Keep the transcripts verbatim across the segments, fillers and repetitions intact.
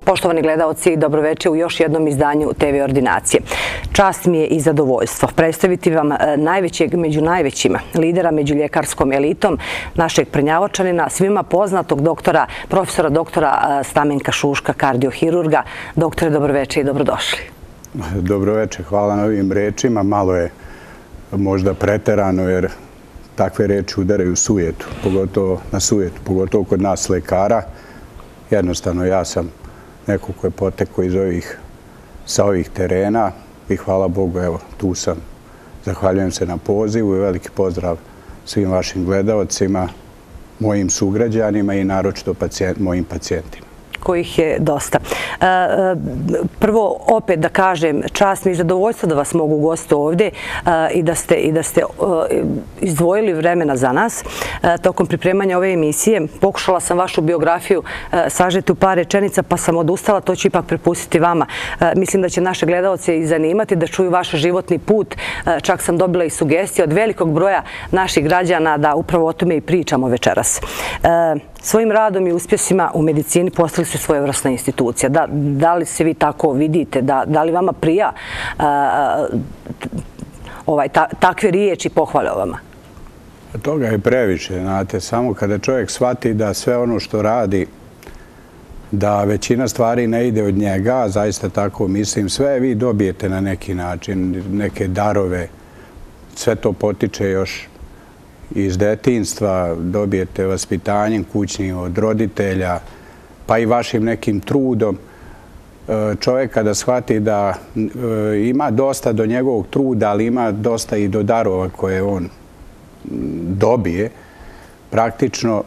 Poštovani gledaoci, dobroveče u još jednom izdanju te ve Ordinacije. Čast mi je i zadovoljstvo predstaviti vam najvećeg među najvećima, lidera među ljekarskom elitom, našeg Prnjavočanina, svima poznatog doktora, profesora doktora Stamenka Šuška, kardiohirurga. Doktore, dobroveče i dobrodošli. Dobroveče, hvala na ovim rečima. Malo je možda preterano jer takve reči udaraju sujetu, pogotovo na sujetu, pogotovo kod nas lekara. Jednostavno, ja sam neko ko je potekao iz ovih, sa ovih terena i hvala Bogu, evo, tu sam. Zahvaljujem se na pozivu i veliki pozdrav svim vašim gledaocima, mojim sugrađanima i naročito mojim pacijentima. Kojih je dosta. Prvo, opet da kažem, čast mi i zadovoljstvo da vas mogu ugostiti ovdje i da ste, i da ste izdvojili vremena za nas. Tokom pripremanja ove emisije pokušala sam vašu biografiju sažeti u par rečenica, pa sam odustala, to ću ipak prepustiti vama. Mislim da će naše gledaoce i zanimati da čuju vaš životni put. Čak sam dobila i sugestije od velikog broja naših građana da upravo o tome i pričamo večeras. Svojim radom i uspjesima u medicini postali ste svojevrsna institucija. Da, da li se vi tako vidite? Da, da li vama prija a, ovaj, ta, takve riječi i pohvale o vama? Toga je previše, znate. Samo kada čovjek shvati da sve ono što radi, da većina stvari ne ide od njega, zaista tako mislim, sve vi dobijete na neki način, neke darove, sve to potiče još iz detinjstva, dobijete vaspitanjem kućnim od roditelja, pa i vašim nekim trudom. Čovjek kada shvati da ima dosta do njegovog truda, ali ima dosta i do darova koje on dobije, praktično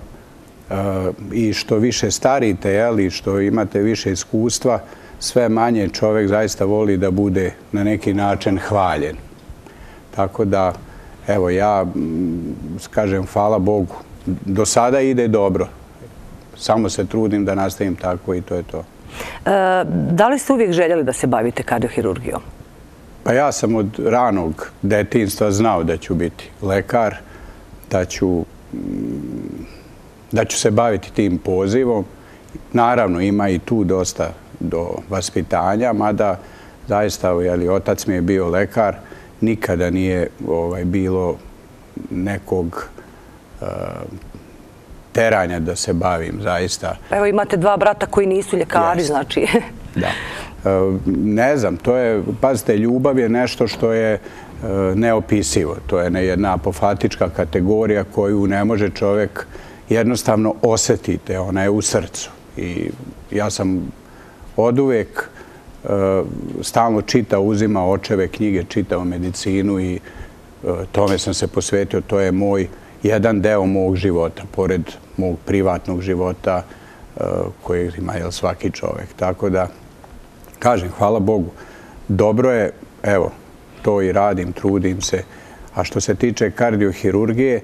i što više starite, i što imate više iskustva, sve manje čovjek zaista voli da bude na neki način hvaljen. Tako da, evo, ja kažem, hvala Bogu, do sada ide dobro. Samo se trudim da nastavim tako i to je to. Da li ste uvijek željeli da se bavite kardiohirurgijom? Pa ja sam od ranog detinjstva znao da ću biti lekar, da ću, da ću se baviti tim pozivom. Naravno, ima i tu dosta do vaspitanja, mada zaista, jeli, otac mi je bio lekar, nikada nije ovaj, bilo nekog uh, teranja da se bavim, zaista. Evo, imate dva brata koji nisu ljekari, yes. Znači. Da. Uh, ne znam, to je, pazite, ljubav je nešto što je uh, neopisivo. To je jedna apofatička kategorija koju ne može čovjek jednostavno osjetiti. Ona je u srcu. I ja sam oduvijek stalno čitao, uzimao očeve knjige, čitao medicinu i tome sam se posvetio. To je moj, jedan deo mog života, pored mog privatnog života koji ima jel, svaki čovjek. Tako da, kažem, hvala Bogu, dobro je, evo, to i radim, trudim se. A što se tiče kardiohirurgije,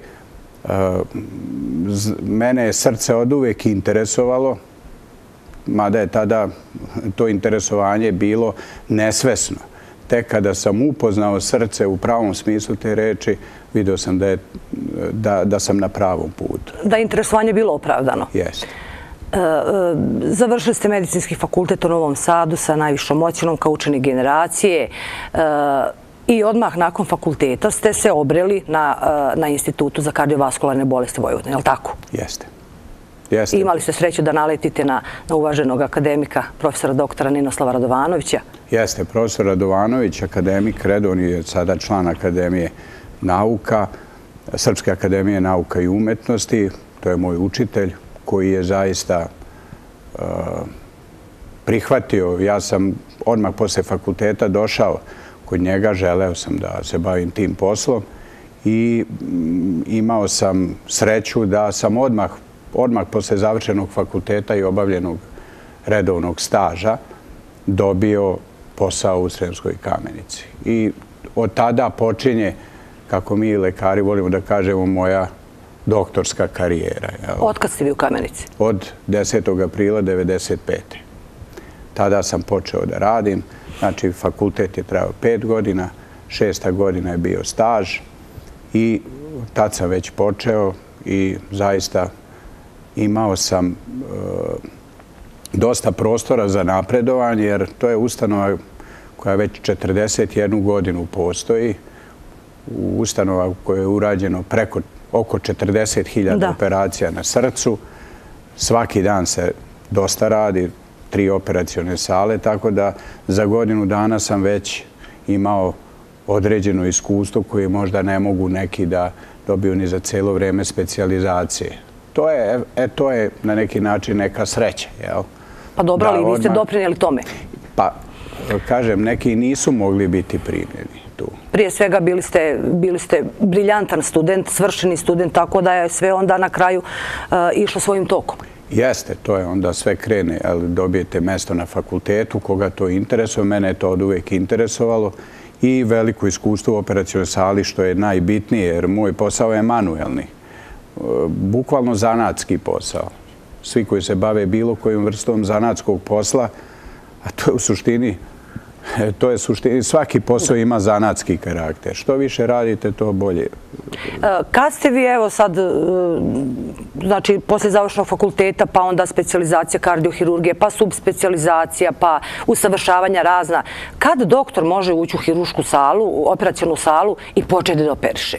mene je srce oduvijek interesovalo, mada je tada to interesovanje bilo nesvesno. Tek kada sam upoznao srce u pravom smislu te reči, vidio sam da, je, da, da sam na pravom putu. Da je interesovanje bilo opravdano? Jeste. E, završili ste medicinski fakultet u Novom Sadu sa najvišom ocjenom kao učenik generacije e, i odmah nakon fakulteta ste se obreli na, na Institutu za kardiovaskularne bolesti Vojvodine, je li tako? Jeste. Jeste. Imali ste sreću da naletite na, na uvaženog akademika, profesora doktora Ninoslava Radovanovića? Jeste, profesor Radovanović, akademik, redovni je sada član Akademije nauka, Srpske akademije nauka i umetnosti. To je moj učitelj koji je zaista uh, prihvatio. Ja sam odmah posle fakulteta došao kod njega, želeo sam da se bavim tim poslom i mm, imao sam sreću da sam odmah odmah posle završenog fakulteta i obavljenog redovnog staža dobio posao u Sremskoj Kamenici. I od tada počinje, kako mi lekari volimo da kažemo, moja doktorska karijera. Od kad ste vi u Kamenici? Od desetog aprila devedeset pete. Tada sam počeo da radim. Znači, fakultet je trajao pet godina, šesta godina je bio staž i tad sam već počeo i zaista imao sam dosta prostora za napredovanje, jer to je ustanova koja već četrdeset jednu godinu postoji. Ustanova u kojoj je urađeno preko oko četrdeset hiljada operacija na srcu. Svaki dan se dosta radi, tri operacione sale, tako da za godinu dana sam već imao određeno iskustvo koje možda ne mogu neki da dobiju ni za cijelo vrijeme specijalizacije. To je, e, to je na neki način neka sreća, jel? Pa dobro, ali vi ste doprinijeli tome? Pa, kažem, neki nisu mogli biti primljeni tu. Prije svega bili ste, bili ste briljantan student, svršeni student, tako da je sve onda na kraju uh, išlo svojim tokom. Jeste, to je onda sve krene, ali dobijete mesto na fakultetu, koga to interesuje. Mene je to od uvijek interesovalo i veliko iskustvo u operacionoj sali, što je najbitnije, jer moj posao je manuelni. Bukvalno zanatski posao. Svi koji se bave bilo kojim vrstom zanatskog posla, a to je u suštini, to je suštini, svaki posao ima zanatski karakter. Što više radite, to bolje. Kad ste vi, evo sad, znači, poslije završenog fakulteta, pa onda specijalizacija kardiohirurgije, pa subspecijalizacija, pa usavršavanja razna, kad doktor može ući u hirušku salu, u operacionu salu i početi da operiše?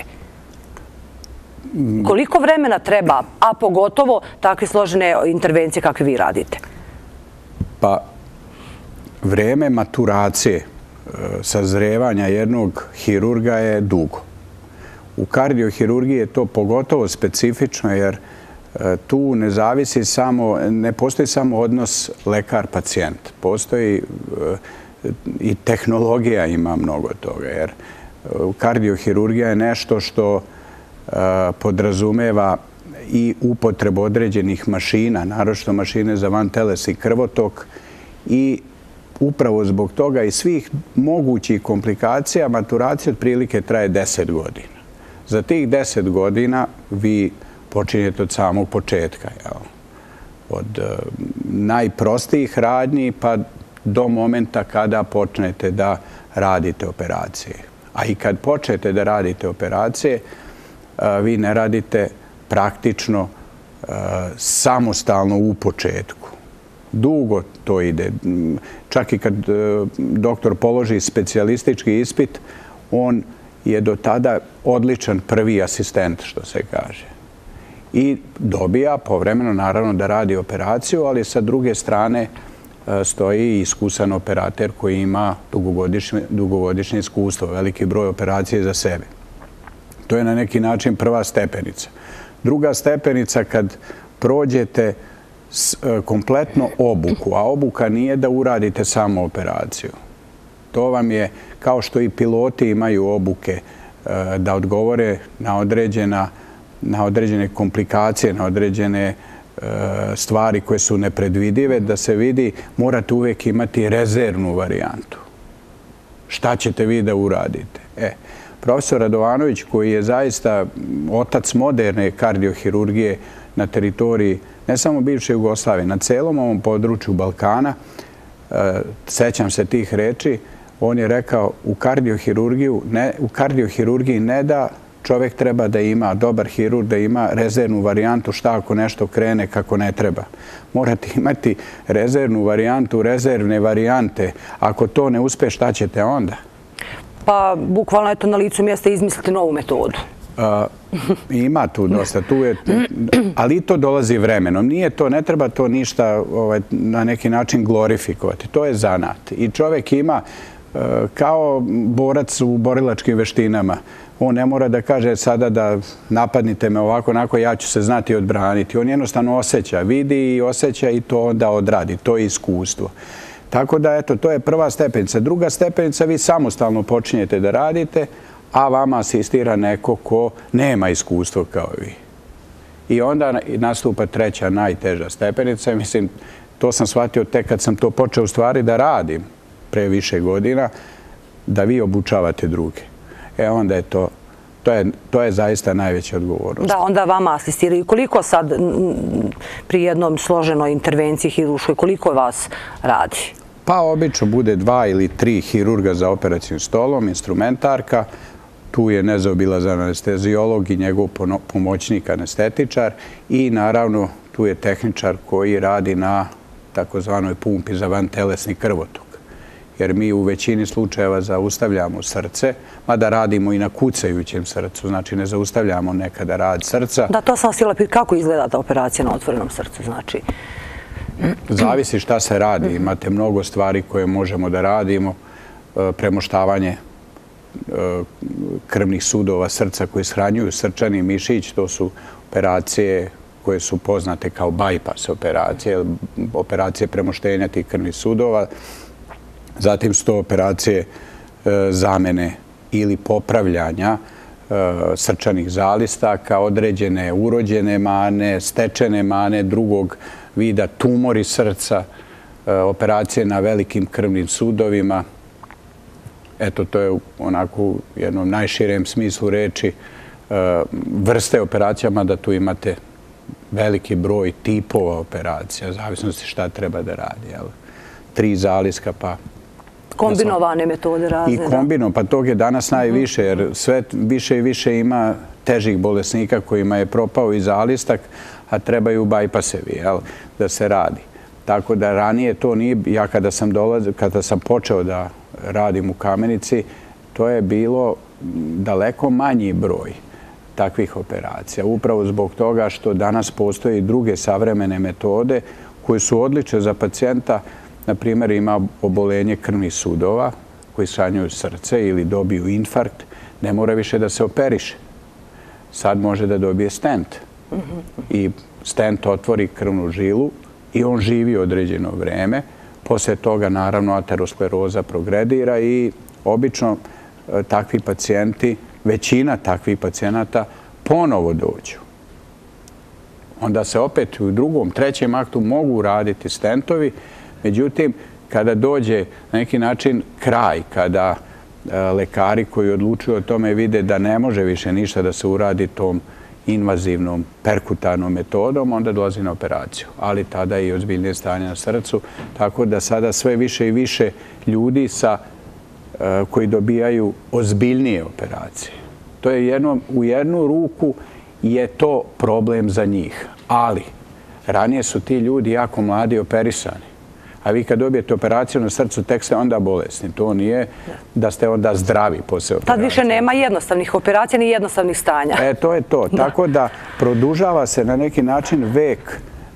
Koliko vremena treba, a pogotovo takve složene intervencije kakve vi radite? Pa, vreme maturacije, sazrevanja jednog hirurga je dugo. U kardiohirurgiji je to pogotovo specifično, jer tu ne zavisi samo, ne postoji samo odnos lekar-pacijent. Postoji i tehnologija ima mnogo toga, jer kardiohirurgija je nešto što podrazumeva i upotrebu određenih mašina, naročito mašine za vantelesni krvotok, i upravo zbog toga i svih mogućih komplikacija maturacija otprilike traje deset godina. Za tih deset godina vi počinjete od samog početka, od najprostijih radnji pa do momenta kada počnete da radite operacije. A i kad počnete da radite operacije, vi ne radite praktično samostalno u početku. Dugo to ide. Čak i kad doktor položi specijalistički ispit, on je do tada odličan prvi asistent, što se kaže. I dobija povremeno, naravno, da radi operaciju, ali sa druge strane stoji iskusan operater koji ima dugogodišnje, dugogodišnje iskustvo, veliki broj operacije za sebe. To je na neki način prva stepenica. Druga stepenica kad prođete kompletno obuku, a obuka nije da uradite samo operaciju. To vam je kao što i piloti imaju obuke da odgovore na određena, na određene komplikacije, na određene stvari koje su nepredvidive, da se vidi, morate uvijek imati rezervnu varijantu. Šta ćete vi da uradite? E, profesor Radovanović, koji je zaista otac moderne kardiohirurgije na teritoriji ne samo bivše Jugoslavije, na celom ovom području Balkana, sećam se tih reči, on je rekao u kardiohirurgiju, ne, u kardiohirurgiji ne da čovjek treba da ima, dobar hirurg, da ima rezervnu varijantu šta ako nešto krene kako ne treba. Morate imati rezervnu varijantu, rezervne varijante. Ako to ne uspe, šta ćete onda? Pa, bukvalno je to na licu mjesta izmisliti novu metodu. Ima tu dosta, tu je, ali to dolazi vremenom. Nije to, ne treba to ništa na neki način glorifikovati. To je zanat. I čovjek ima kao borac u borilačkim veštinama. On ne mora da kaže sada da napadnite me ovako, onako, ja ću se znati odbraniti. On jednostavno osjeća, vidi i osjeća i to onda odradi. To je iskustvo. Tako da, eto, to je prva stepenica. Druga stepenica, vi samostalno počinjete da radite, a vama asistira neko ko nema iskustvo kao vi. I onda nastupa treća, najteža stepenica. Mislim, to sam shvatio tek kad sam to počeo u stvari da radim pre više godina, da vi obučavate druge. E onda je to, to je, to je zaista najveća odgovornost. Da, onda vama asistiraju. Koliko sad pri jednom složenoj intervenciji hiruškoj, koliko vas radi? Pa obično bude dva ili tri hirurga za operacijnim stolom, instrumentarka, tu je nezaobilazan anestezijolog i njegov pomoćnik anestetičar i naravno tu je tehničar koji radi na takozvanoj pumpi za vantelesni krvotok. Jer mi u većini slučajeva zaustavljamo srce, mada radimo i na kucajućem srcu, znači ne zaustavljamo nekada rad srca. Da, to sam htjela pitati, kako izgleda ta operacija na otvorenom srcu, znači? Zavisi šta se radi. Imate mnogo stvari koje možemo da radimo. Premoštavanje krvnih sudova srca koji shranjuju srčani mišić, to su operacije koje su poznate kao bypass operacije, operacije premoštenja tih krvnih sudova. Zatim su to operacije zamene ili popravljanja srčanih zalistaka, određene urođene mane, stečene mane, drugog vida tumori srca, operacije na velikim krvnim sudovima. Eto, to je onako u jednom najširem smislu reči vrste operacijama, da tu imate veliki broj tipova operacija, zavisnosti šta treba da radi. Tri zaliska, pa... Kombinovane metode razne. I kombino, pa tog je danas najviše, jer sve više i više ima težih bolesnika kojima je propao i zalistak, a trebaju bajpasevi da se radi. Tako da ranije to nije, ja kada sam dolazio, kada sam počeo da radim u Kamenici, to je bilo daleko manji broj takvih operacija. Upravo zbog toga što danas postoje i druge savremene metode koje su odlične za pacijenta. Na primjer, ima obolenje krvnih sudova koji shranjuju srce ili dobiju infarkt, ne mora više da se operiše. Sad može da dobije stent. I stent otvori krvnu žilu i on živi određeno vreme. Poslije toga, naravno, ateroskleroza progredira i obično takvi pacijenti, većina takvih pacijenata ponovo dođu. Onda se opet u drugom, trećem aktu mogu raditi stentovi. Međutim, kada dođe na neki način kraj, kada lekari koji odlučuju o tome vide da ne može više ništa da se uradi tom invazivnom perkutarnom metodom, onda dolazi na operaciju. Ali tada je i ozbiljnije stanje na srcu, tako da sada sve više i više ljudi koji dobijaju ozbiljnije operacije. To je jednom, u jednu ruku je to problem za njih. Ali ranije su ti ljudi jako mladi operisani. A vi kad dobijete operaciju na srcu, tek ste onda bolesni. To nije da ste onda zdravi posle operacije. Tad više nema jednostavnih operacija ni jednostavnih stanja. E, to je to. Tako da produžava se na neki način vek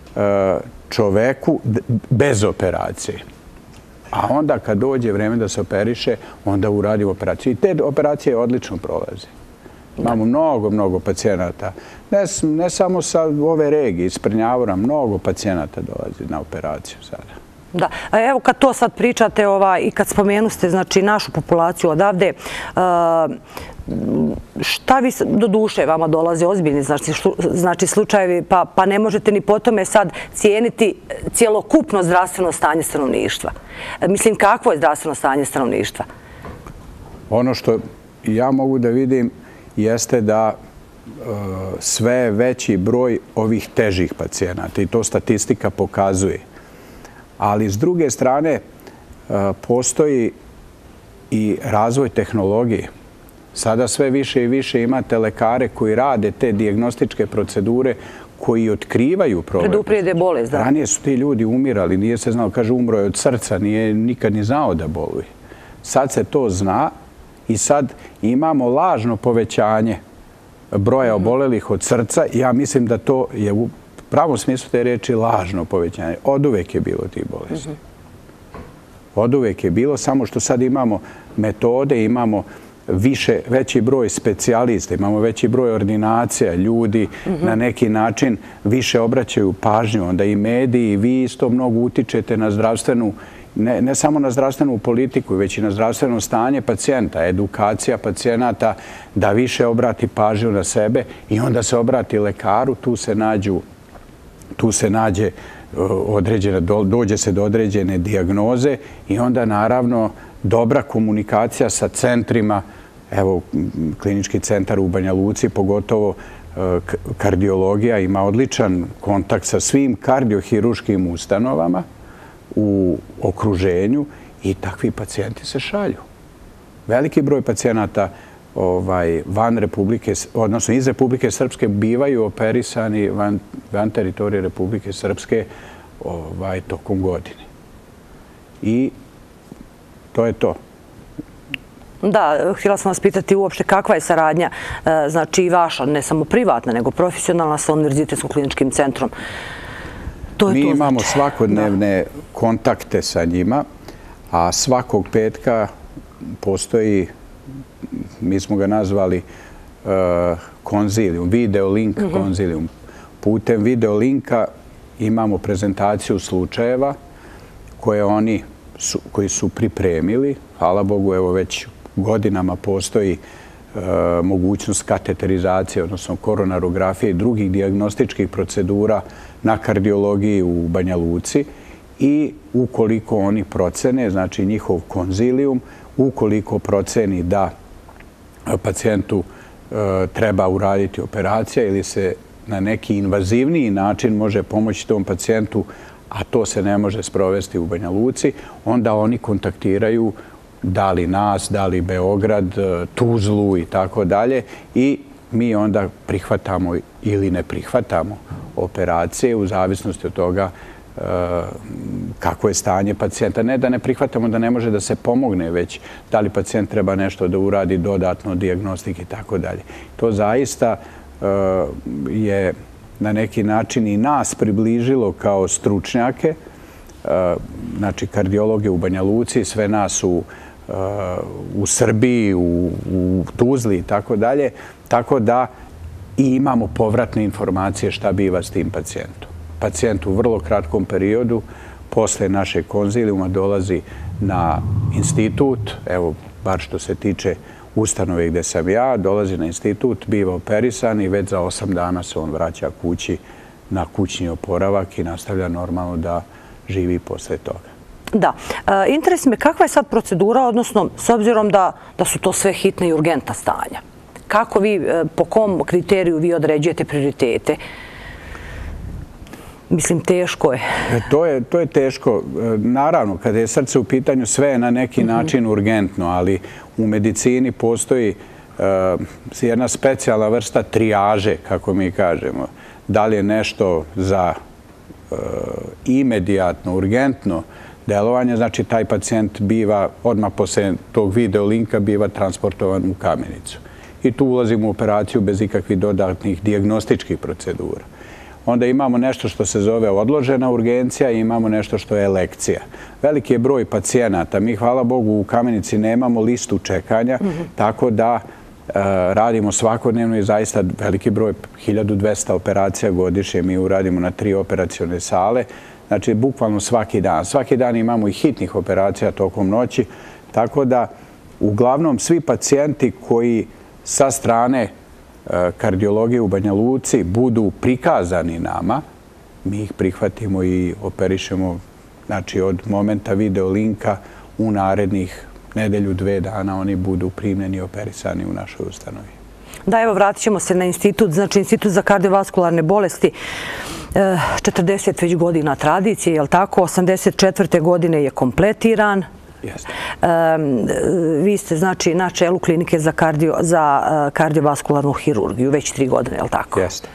čoveku bez operacije. A onda kad dođe vreme da se operiše, onda uradimo operaciju. I te operacije odlično prolaze. Imamo mnogo, mnogo pacijenata. Ne samo sa ove regije, iz Prnjavora, mnogo pacijenata dolazi na operaciju sada. Da. Evo kad to sad pričate i kad spomenuste našu populaciju odavde, šta vi do duše vama dolaze ozbiljni znači slučajevi, pa ne možete ni po tome sad cijeniti cijelokupno zdravstveno stanje stanovništva? Mislim, kakvo je zdravstveno stanje stanovništva? Ono što ja mogu da vidim jeste da sve veći broj ovih težih pacijenata, i to statistika pokazuje. Ali s druge strane postoji i razvoj tehnologije. Sada sve više i više imate lekare koji rade te dijagnostičke procedure koji otkrivaju problem. Preduprijede bolest, da. Ranije su ti ljudi umirali, nije se znao, kaže umro je od srca, nije nikad ni znao da boluje. Sad se to zna i sad imamo lažno povećanje broja obolelih od srca. Ja mislim da to je u pravom smislu te reči lažno povećanje. Od uvek je bilo tih bolesti. Od uvek je bilo, samo što sad imamo metode, imamo više, veći broj specijalista, imamo veći broj ordinacija, ljudi na neki način više obraćaju pažnju, onda i mediji, i vi isto mnogo utičete na zdravstvenu, ne samo na zdravstvenu politiku, već i na zdravstveno stanje pacijenta, edukacija pacijenata da više obrati pažnju na sebe i onda se obrati lekaru, tu se nađu tu se nađe određene, dođe se do određene dijagnoze i onda naravno dobra komunikacija sa centrima, evo klinički centar u Banja Luci, pogotovo kardiologija, ima odličan kontakt sa svim kardiohiruškim ustanovama u okruženju i takvi pacijenti se šalju. Veliki broj pacijenata van Republike, odnosno iz Republike Srpske bivaju operisani van teritorije Republike Srpske tokom godine. I to je to. Da, htjela sam vas pitati uopšte kakva je saradnja, znači i vaša, ne samo privatna, nego profesionalna sa Univerzitetskim kliničkim centrom. Mi imamo svakodnevne kontakte sa njima, a svakog petka postoji, mi smo ga nazvali konzilijum, video link konzilijum. Putem video linka imamo prezentaciju slučajeva koje oni koji su pripremili. Hvala Bogu, evo već godinama postoji mogućnost kateterizacije, odnosno koronarografije i drugih dijagnostičkih procedura na kardiologiji u Banja Luci i ukoliko oni procene, znači njihov konzilijum, ukoliko proceni da pacijentu treba uraditi operacija ili se na neki invazivniji način može pomoći tom pacijentu, a to se ne može sprovesti u Banja Luci, onda oni kontaktiraju da li nas, da li Beograd, Tuzlu i tako dalje i mi onda prihvatamo ili ne prihvatamo operacije u zavisnosti od toga kako je stanje pacijenta. Ne da ne prihvatamo da ne može da se pomogne, već da li pacijent treba nešto da uradi dodatno, dijagnostik i tako dalje. To zaista je na neki način i nas približilo kao stručnjake, znači kardiologe u Banja Luci, sve nas u u Srbiji, u Tuzli i tako dalje, tako da i imamo povratne informacije šta biva s tim pacijentom. Pacijent u vrlo kratkom periodu posle našeg konzilijuma dolazi na institut, evo, bar što se tiče ustanove gde sam ja, dolazi na institut, biva operisan i već za osam dana se on vraća kući na kućni oporavak i nastavlja normalno da živi posle toga. Da. Interes me kakva je sad procedura, odnosno s obzirom da su to sve hitne i urgentna stanja. Kako vi, po kom kriteriju vi određujete prioritete? Mislim, teško je. To je teško. Naravno, kada je srce u pitanju, sve je na neki način urgentno, ali u medicini postoji jedna specijalna vrsta trijaže, kako mi kažemo. Da li je nešto za imedijatno, urgentno delovanje, znači taj pacijent biva, odmah posle tog video linka, biva transportovan u Kamenicu. I tu ulazimo u operaciju bez ikakvih dodatnih dijagnostičkih procedura. Onda imamo nešto što se zove odložena urgencija i imamo nešto što je elekcija. Veliki je broj pacijenata. Mi, hvala Bogu, u Kamenici nemamo listu čekanja, tako da radimo svakodnevno i zaista veliki broj, hiljadu dvesta operacija godišnje mi uradimo na tri operacione sale. Znači, bukvalno svaki dan. Svaki dan imamo i hitnih operacija tokom noći, tako da uglavnom svi pacijenti koji sa strane kardiologije u Banja Luci budu prikazani nama, mi ih prihvatimo i operišemo, znači od momenta video linka u narednih nedelju, dve dana oni budu primljeni i operisani u našoj ustanovi. Da, evo, vratit ćemo se na institut, znači Institut za kardiovaskularne bolesti, četrdeset već godina tradicije, je li tako? osamdeset četvrte godine je kompletiran. Jeste. Vi ste, znači, na čelu klinike za kardiovaskularnu hirurgiju, već tri godine, je li tako? Jeste.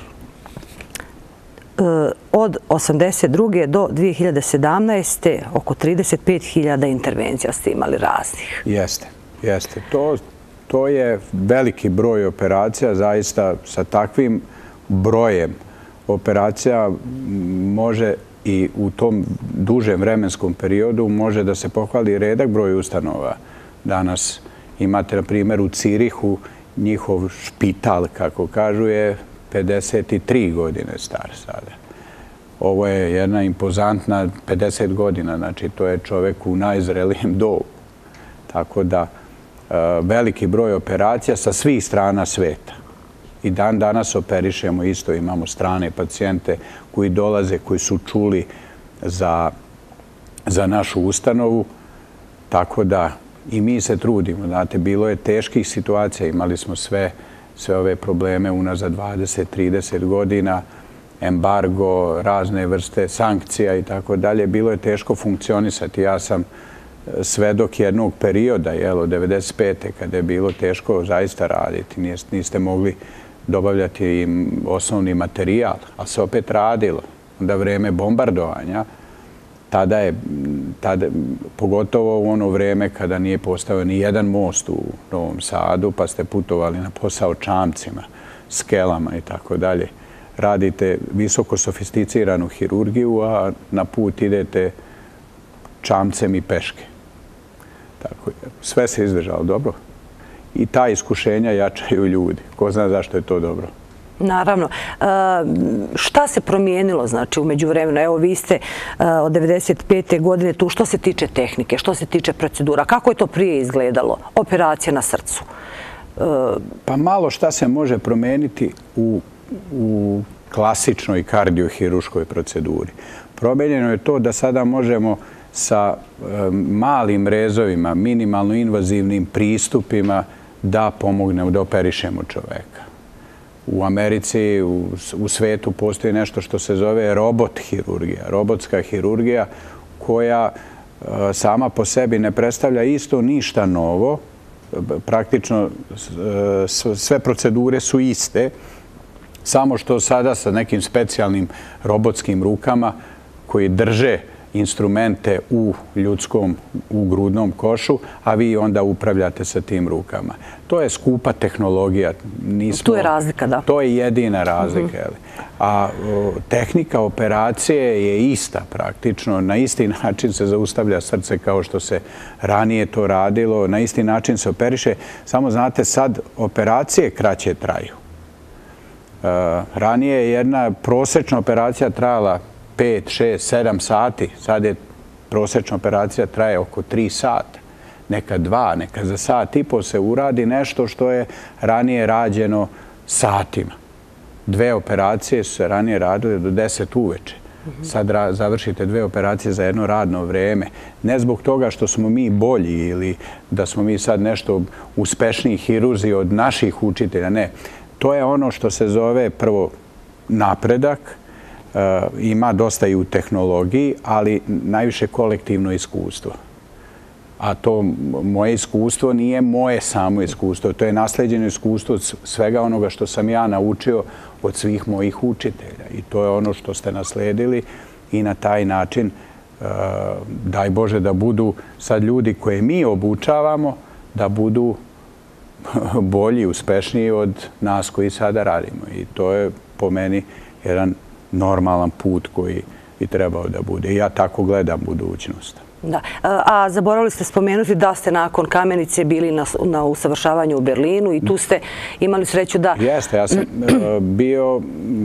Od osamdeset druge do dvije hiljade sedamnaeste oko trideset pet hiljada intervencija ste imali raznih. Jeste, jeste. To je veliki broj operacija, zaista sa takvim brojem operacija može i u tom dužem vremenskom periodu može da se pohvali redak broj ustanova. Danas imate, na primjer, u Cirihu njihov špital, kako kažu, je pedeset tri godine star sada. Ovo je jedna impozantna pedeset godina, znači to je čovek u najzrelijem dobu. Tako da veliki broj operacija sa svih strana sveta. I dan danas operišemo isto, imamo strane pacijente koji dolaze, koji su čuli za našu ustanovu, tako da i mi se trudimo. Znate, bilo je teških situacija, imali smo sve ove probleme unazad dvadeset trideset godina, embargo, razne vrste sankcija i tako dalje. Bilo je teško funkcionisati. Ja sam svedok jednog perioda, od devedeset pete kada je bilo teško zaista raditi. Niste mogli dobavljati im osnovni materijal, ali se opet radilo. onda vreme bombardovanja, tada je, tada, pogotovo u ono vreme kada nije postavio ni jedan most u Novom Sadu, pa ste putovali na posao čamcima, skelama i tako dalje. Radite visoko sofisticiranu hirurgiju, a na put idete čamcem i peške. Tako, sve se izdržalo dobro. I ta iskušenja jačaju ljudi. Ko zna zašto je to dobro? Naravno. Šta se promijenilo, znači, u međuvremenu? Evo, vi ste od devedeset pete godine tu. Što se tiče tehnike, što se tiče procedura? Kako je to prije izgledalo? Operacija na srcu? Pa malo šta se može promijeniti u, u klasičnoj kardiohiruškoj proceduri. Promijenjeno je to da sada možemo sa malim rezovima, minimalno invazivnim pristupima da pomognemo, da operišemo čoveka. U Americi, u, u svetu postoji nešto što se zove robot hirurgija, robotska hirurgija koja e, sama po sebi ne predstavlja isto ništa novo. Praktično e, sve procedure su iste, samo što sada sa nekim specijalnim robotskim rukama koji drže instrumente u ljudskom, u grudnom košu, a vi onda upravljate sa tim rukama. To je skupa tehnologija. Nismo, tu je razlika, da. To je jedina razlika. Uh-huh. A o, tehnika operacije je ista praktično. Na isti način se zaustavlja srce kao što se ranije to radilo. Na isti način se operiše. Samo znate, sad operacije kraće traju. Uh, ranije je jedna prosječna operacija trajala pet, šest, sedam sati. Sad je prosječna operacija traje oko tri sata. Neka dva, neka za sat i po se uradi nešto što je ranije rađeno satima. Dve operacije su se ranije radile do deset uveče. Sad završite dve operacije za jedno radno vreme. Ne zbog toga što smo mi bolji ili da smo mi sad nešto uspešniji hirurzi od naših učitelja. Ne. To je ono što se zove prvo napredak. Ima dosta i u tehnologiji, ali najviše kolektivno iskustvo. A to moje iskustvo nije moje samo iskustvo. To je nasleđeno iskustvo od svega onoga što sam ja naučio od svih mojih učitelja. I to je ono što ste nasledili i na taj način, daj Bože da budu sad ljudi koje mi obučavamo, da budu bolji, uspešniji od nas koji sada radimo. I to je po meni jedan normalan put koji bi trebao da bude. I ja tako gledam budućnost. Da. A zaboravili ste spomenuti da ste nakon Kamenice bili na, na usavršavanju u Berlinu i tu ste imali sreću da... Jeste, ja sam bio...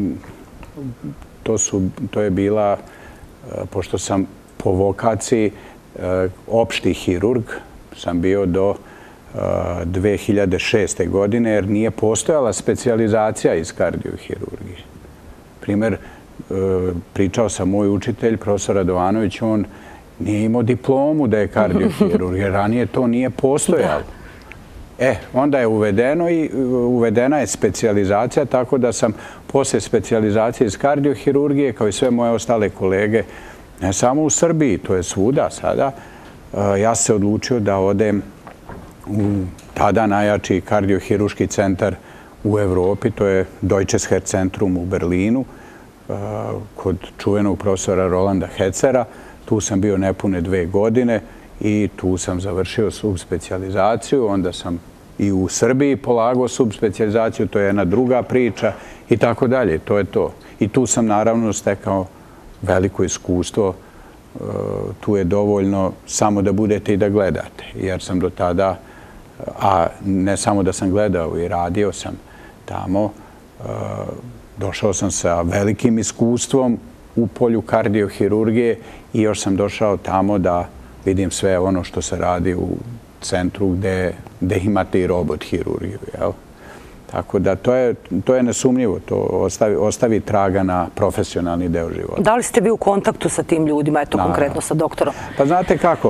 To, su, to je bila, pošto sam po vokaciji opšti hirurg, sam bio do dve hiljade šeste. godine, jer nije postojala specijalizacija iz kardiohirurgije. Primjer, pričao sam moj učitelj, profesor Radovanović, on nije imao diplomu da je kardiohirurg, jer ranije to nije postojalo. E, onda je uvedeno i uvedena je specijalizacija, tako da sam posle specijalizacije iz kardiohirurgije, kao i sve moje ostale kolege, ne samo u Srbiji, to je svuda sada, ja se odlučio da odem u tada najjači kardiohirurški centar u Evropi, to je Deutsches Herzzentrum u Berlinu, kod čuvenog profesora Rolanda Hecera. Tu sam bio nepune dve godine i tu sam završio subspecijalizaciju. Onda sam i u Srbiji polagao subspecijalizaciju, to je jedna druga priča i tako dalje. To je to. I tu sam naravno stekao veliko iskustvo. Tu je dovoljno samo da budete i da gledate. Jer sam do tada, a ne samo da sam gledao i radio sam tamo, došao sam sa velikim iskustvom u polju kardiohirurgije i još sam došao tamo da vidim sve ono što se radi u centru gde, gde imate i robot hirurgiju. Jel? Tako da to je, to je nesumnjivo. To ostavi, ostavi traga na profesionalni deo života. Da li ste vi u kontaktu sa tim ljudima, eto Naravno. konkretno sa doktorom? Pa znate kako,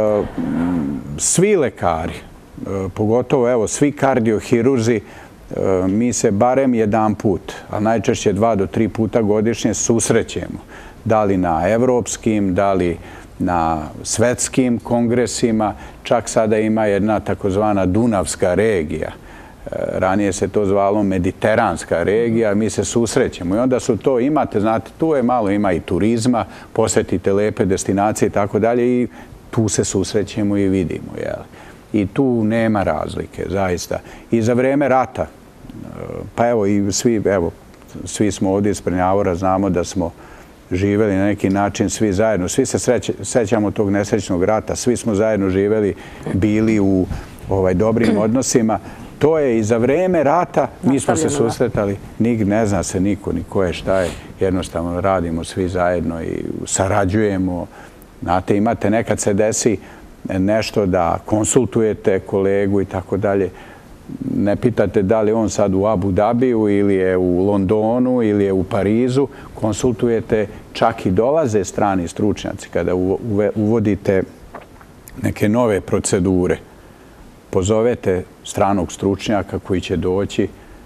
svi lekari, pogotovo evo, svi kardiohirurzi, mi se barem jedan put, a najčešće dva do tri puta godišnje susrećemo. Da li na evropskim, da li na svetskim kongresima. Čak sada ima jedna takozvana Dunavska regija Ranije se to zvalo mediteranska regija, mi se susrećemo i onda su to, imate, znate, tu je malo, ima i turizma, posjetite lepe destinacije i tako dalje i tu se susrećemo i vidimo, jel? I tu nema razlike, zaista. I za vreme rata, pa evo i svi, evo, svi smo ovdje iz Prnjavora, znamo da smo živjeli na neki način svi zajedno. Svi se srećamo tog nesrećnog rata, svi smo zajedno živjeli, bili u ovaj, dobrim odnosima. To je i za vreme rata, mi smo se susretali, ne zna se niko, ni ko je, šta je, jednostavno radimo svi zajedno i sarađujemo. Znate, imate, nekad se desi nešto da konsultujete kolegu i tako dalje. Ne pitate da li on sad u Abu Dhabiju ili je u Londonu ili je u Parizu. Konsultujete, čak i dolaze strani stručnjaci kada uvodite neke nove procedure. Pozovete stranog stručnjaka koji će doći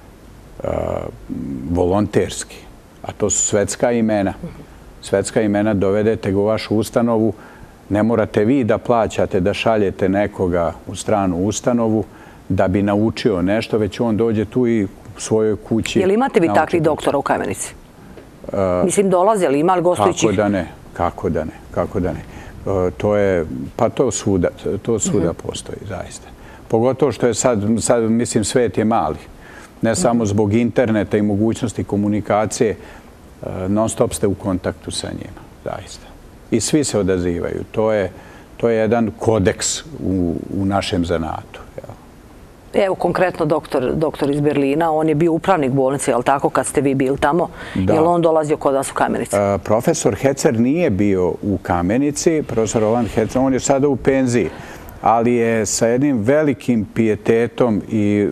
volonterski, a to su svetska imena. Svetska imena dovedete ga u vašu ustanovu, ne morate vi da plaćate, da šaljete nekoga u stranu ustanovu da bi naučio nešto, već on dođe tu i u svojoj kući. Je li imate vi takvih doktora u Kamenici? Mislim, dolaze li, ima li gostujućih? Kako da ne, kako da ne, kako da ne. To je, pa to svuda, to svuda postoji, zaista. Pogotovo što je sad, sad, mislim, svet je mali. Ne samo zbog interneta i mogućnosti komunikacije, non stop ste u kontaktu sa njima, zaista. I svi se odazivaju. To je, to je jedan kodeks u, u našem zanatu. Evo, konkretno doktor, doktor iz Berlina, on je bio upravnik bolnice, je li tako, kad ste vi bili tamo? Da. Je li on dolazio kod vas u Kamenici? A, profesor Hecer nije bio u Kamenici, profesor Roland Hecer, on je sada u penziji, ali je sa jednim velikim pijetetom i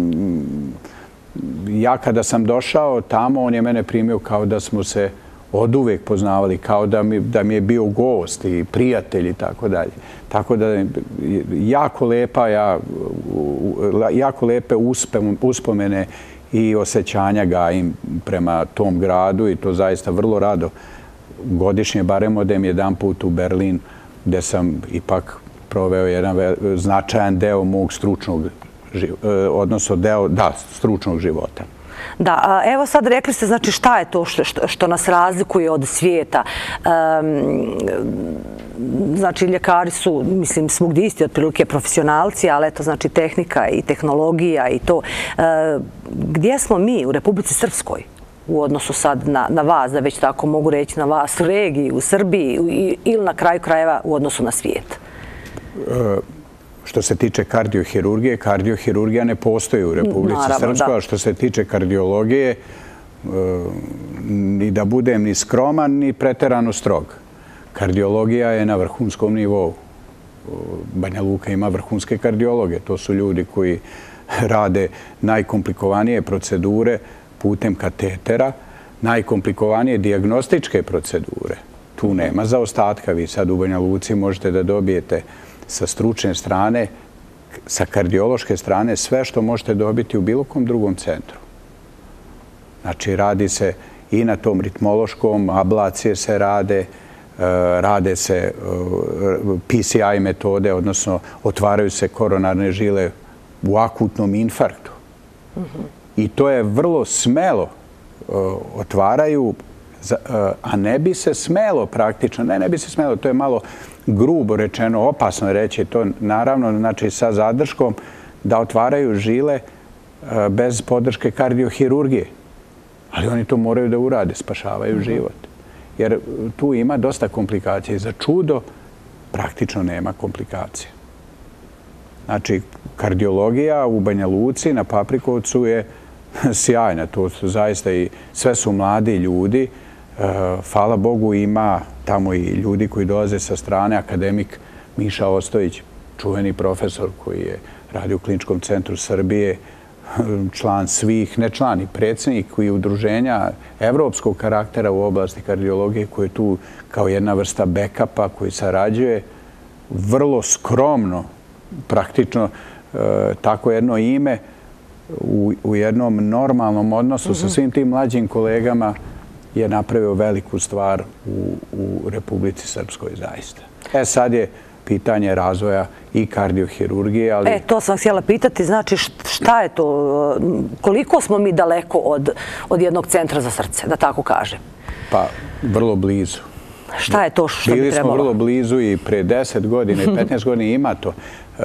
ja kada sam došao tamo, on je mene primio kao da smo se oduvek poznavali, kao da mi, da mi je bio gost i prijatelj i tako dalje. Tako da jako lepa, ja, jako lepe uspomene i osjećanja gajim prema tom gradu i to zaista vrlo rado. Godišnje barem odem jedan put u Berlin gdje sam ipak proveo jedan značajan deo mog stručnog, odnosno deo, da, stručnog života. Da, evo sad rekli ste, znači šta je to što, što, što nas razlikuje od svijeta? Um, znači ljekari su, mislim, svugdje isti otprilike profesionalci, ali eto, znači tehnika i tehnologija i to. Uh, gdje smo mi u Republici Srpskoj u odnosu sad na, na vas, da već tako mogu reći, na vas u regiji, u Srbiji ili na kraju krajeva u odnosu na svijet? Uh. Što se tiče kardiohirurgije, kardiohirurgija ne postoji u Republici Srpskoj, a što se tiče kardiologije, ni da budem ni skroman, ni preterano strog. Kardiologija je na vrhunskom nivou. Banja Luka ima vrhunske kardiologe. To su ljudi koji rade najkomplikovanije procedure putem katetera, najkomplikovanije dijagnostičke procedure. Tu nema zaostatka. Vi sad u Banja Luci možete da dobijete sa stručne strane, sa kardiološke strane, sve što možete dobiti u bilo kom drugom centru. Znači, radi se i na tom ritmološkom, ablacije se rade, rade se P C I metode, odnosno otvaraju se koronarne žile u akutnom infarktu. I to je vrlo smelo otvaraju, a ne bi se smelo praktično, ne, ne bi se smelo, to je malo grubo rečeno, opasno reći, to naravno znači sa zadrškom da otvaraju žile bez podrške kardiohirurgije. Ali oni to moraju da urade, spašavaju život. Jer tu ima dosta komplikacija. Za čudo praktično nema komplikacija. Znači, kardiologija u Banja Luci na Paprikovcu je sjajna. To su zaista i sve su mladi ljudi. Hvala Bogu, ima tamo i ljudi koji dolaze sa strane. Akademik Miša Ostojić, čuveni profesor koji je radio u Kliničkom centru Srbije, član svih, ne član, i predsjednik i udruženja evropskog karaktera u oblasti kardiologije, koji je tu kao jedna vrsta backupa koji sarađuje vrlo skromno, praktično tako jedno ime u jednom normalnom odnosu sa svim tim mlađim kolegama je napravio veliku stvar u Republici Srpskoj zaista. E sad je pitanje razvoja i kardiohirurgije. Ali... E, to sam htjela pitati. Znači, šta je to? Koliko smo mi daleko od, od jednog centra za srce, da tako kažem? Pa, vrlo blizu. Šta je to što bi trebalo? Bili smo vrlo blizu i pre deset godina i petnaest godina ima to.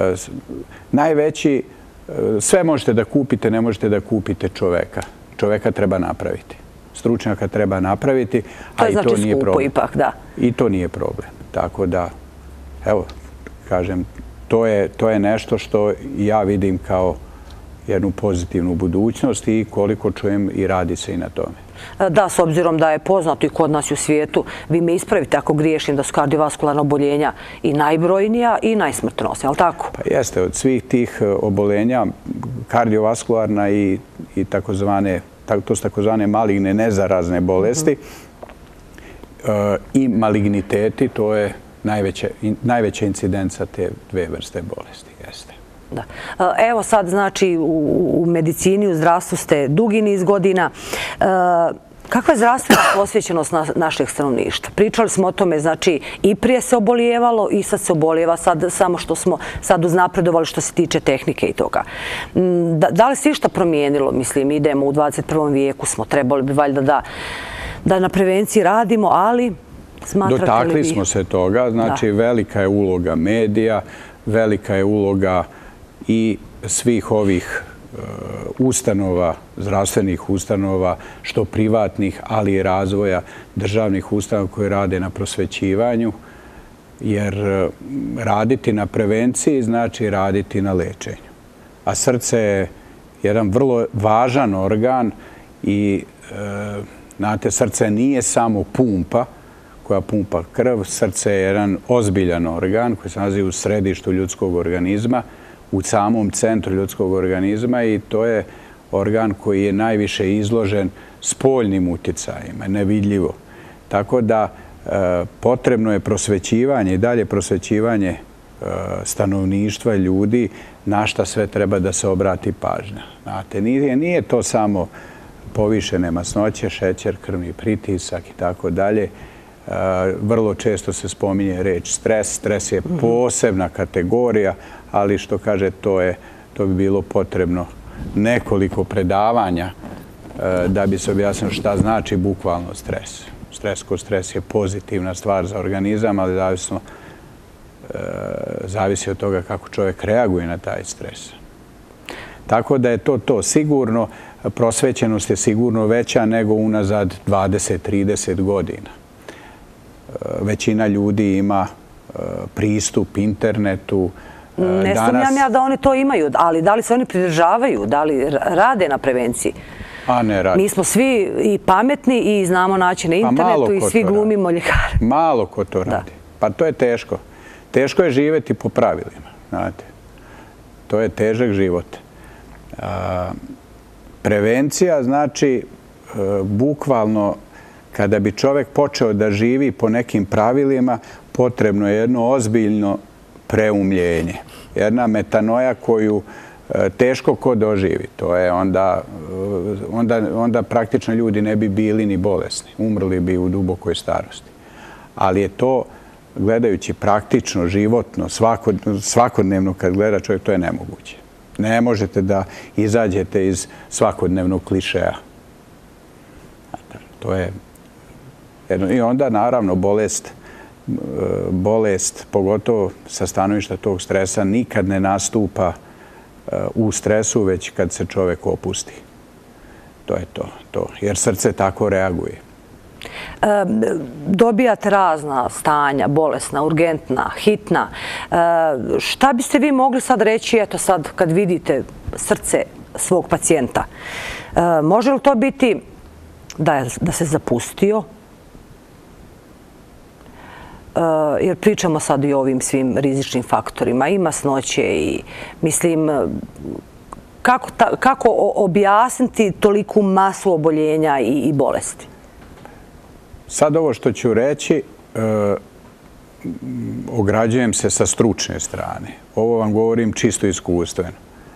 Najveći, sve možete da kupite, ne možete da kupite čoveka. Čoveka treba napraviti. Stručnjaka treba napraviti, a i to znači nije skupo problem. Ipak, da. I to nije problem. Tako da, evo, kažem, to je, to je nešto što ja vidim kao jednu pozitivnu budućnost i koliko čujem i radi se i na tome. Da, s obzirom da je poznato i kod nas i u svijetu, vi me ispravite ako griješim da su kardiovaskularna oboljenja i najbrojnija i najsmrtonosnija, je li tako? Pa jeste, od svih tih oboljenja kardiovaskularna i, i takozvane, to su takozvane maligne nezarazne bolesti mm-hmm. e, i maligniteti, to je najveća, najveća incidenca te dve vrste bolesti, jeste. Da. Evo sad, znači, u, u medicini, u zdravstvu ste dugi niz godina. E, kakva je zdravstvena posvećenost na, našeg stanovništva? Pričali smo o tome, znači, i prije se obolijevalo i sad se obolijeva, sad samo što smo sad uznapredovali što se tiče tehnike i toga. Da, da li se išta promijenilo? Mislim, idemo u dvadeset prvom vijeku, smo trebali bi valjda da, da na prevenciji radimo, ali smatrate Dotakli li vi... smo se toga, znači da. Velika je uloga medija, velika je uloga i svih ovih uh, ustanova, zdravstvenih ustanova, što privatnih, ali i razvoja državnih ustanova koje rade na prosvećivanju, jer uh, raditi na prevenciji znači raditi na lečenju. A srce je jedan vrlo važan organ i uh, znate, srce nije samo pumpa koja pumpa krv, srce je jedan ozbiljan organ koji se nalazi u središtu ljudskog organizma, u samom centru ljudskog organizma i to je organ koji je najviše izložen spoljnim uticajima, nevidljivo. Tako da e, potrebno je prosvećivanje i dalje prosvećivanje e, stanovništva, ljudi, na šta sve treba da se obrati pažnja. Znate, nije, nije to samo povišene masnoće, šećer, krvni pritisak i tako dalje. Vrlo često se spominje reč stres. Stres je posebna kategorija, ali što kaže, to, je, to bi bilo potrebno nekoliko predavanja da bi se objasnilo šta znači bukvalno stres. Stres ko stres je pozitivna stvar za organizam, ali zavisno, zavisi od toga kako čovjek reaguje na taj stres. Tako da je to to. Sigurno, prosvećenost je sigurno veća nego unazad dvadeset do trideset godina. Većina ljudi ima pristup internetu. Ne sumnjam ja da oni to imaju, ali da li se oni pridržavaju, da li rade na prevenciji? A ne rade. Mi smo svi i pametni i znamo naći na internetu i svi glumimo ljekare. Malo ko to radi. Pa to je teško. Teško je živjeti po pravilima. Znate. To je težak život. Prevencija znači bukvalno kada bi čovjek počeo da živi po nekim pravilima, potrebno je jedno ozbiljno preumljenje. Jedna metanoja koju teško ko doživi. To je onda, onda, onda praktično ljudi ne bi bili ni bolesni. Umrli bi u dubokoj starosti. Ali je to, gledajući praktično, životno, svakodnevno kad gleda čovjek, to je nemoguće. Ne možete da izađete iz svakodnevnog klišeja. To je... I onda, naravno, bolest, bolest, pogotovo sa stanovišta tog stresa, nikad ne nastupa u stresu, već kad se čovjek opusti. To je to. to. Jer srce tako reaguje. E, dobijate razna stanja, bolesna, urgentna, hitna. E, šta biste vi mogli sad reći, eto sad, kad vidite srce svog pacijenta? E, može li to biti da, je, da se zapustio? Jer pričamo sad i o ovim svim rizičnim faktorima, i masnoće i, mislim, kako, ta, kako objasniti toliku masu oboljenja i, i bolesti? Sad ovo što ću reći, e, ograđujem se sa stručne strane. Ovo vam govorim čisto iskustveno.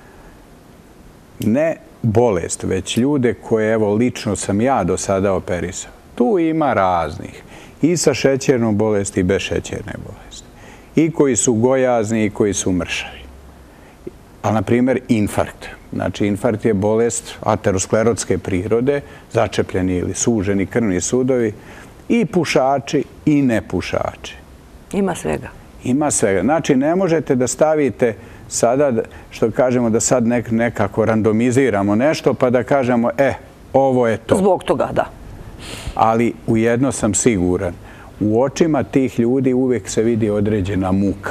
Ne bolest, već ljude koje, evo, lično sam ja do sada operisao. Tu ima raznih. I sa šećernom bolesti i bez šećerne bolesti. i koji su gojazni i koji su mršavi. A, na primjer, infarkt. Znači, infarkt je bolest aterosklerotske prirode, začepljeni ili suženi krvni sudovi, i pušači i nepušači. Ima svega. Ima svega. Znači, ne možete da stavite sada, što kažemo, da sad nekako randomiziramo nešto, pa da kažemo, e, ovo je to. Zbog toga, da. Ali u jedno sam siguran. U očima tih ljudi uvijek se vidi određena muka.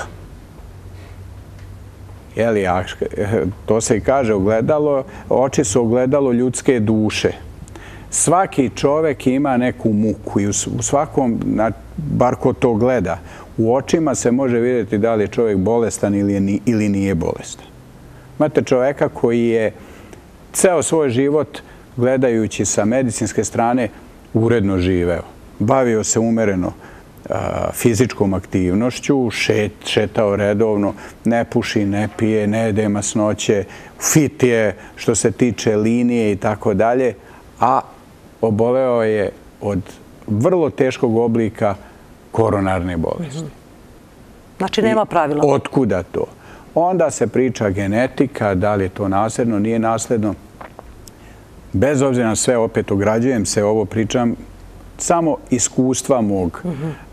Jeli, to se i kaže, ogledalo, oči su ogledalo ljudske duše. Svaki čovjek ima neku muku i u svakom, bar ko to gleda, u očima se može vidjeti da li je čovjek bolestan ili nije bolestan. Imate čovjeka koji je ceo svoj život, gledajući sa medicinske strane, uredno živeo. Bavio se umereno fizičkom aktivnošću, šetao redovno, ne puši, ne pije, ne jede masnoće, fit je što se tiče linije i tako dalje, a oboleo je od vrlo teškog oblika koronarne bolesti. Znači nema pravila. Otkuda to? Onda se priča genetika, da li je to nasledno, nije nasledno. Bez obzira na sve, opet ograđujem se, ovo pričam samo iskustva mog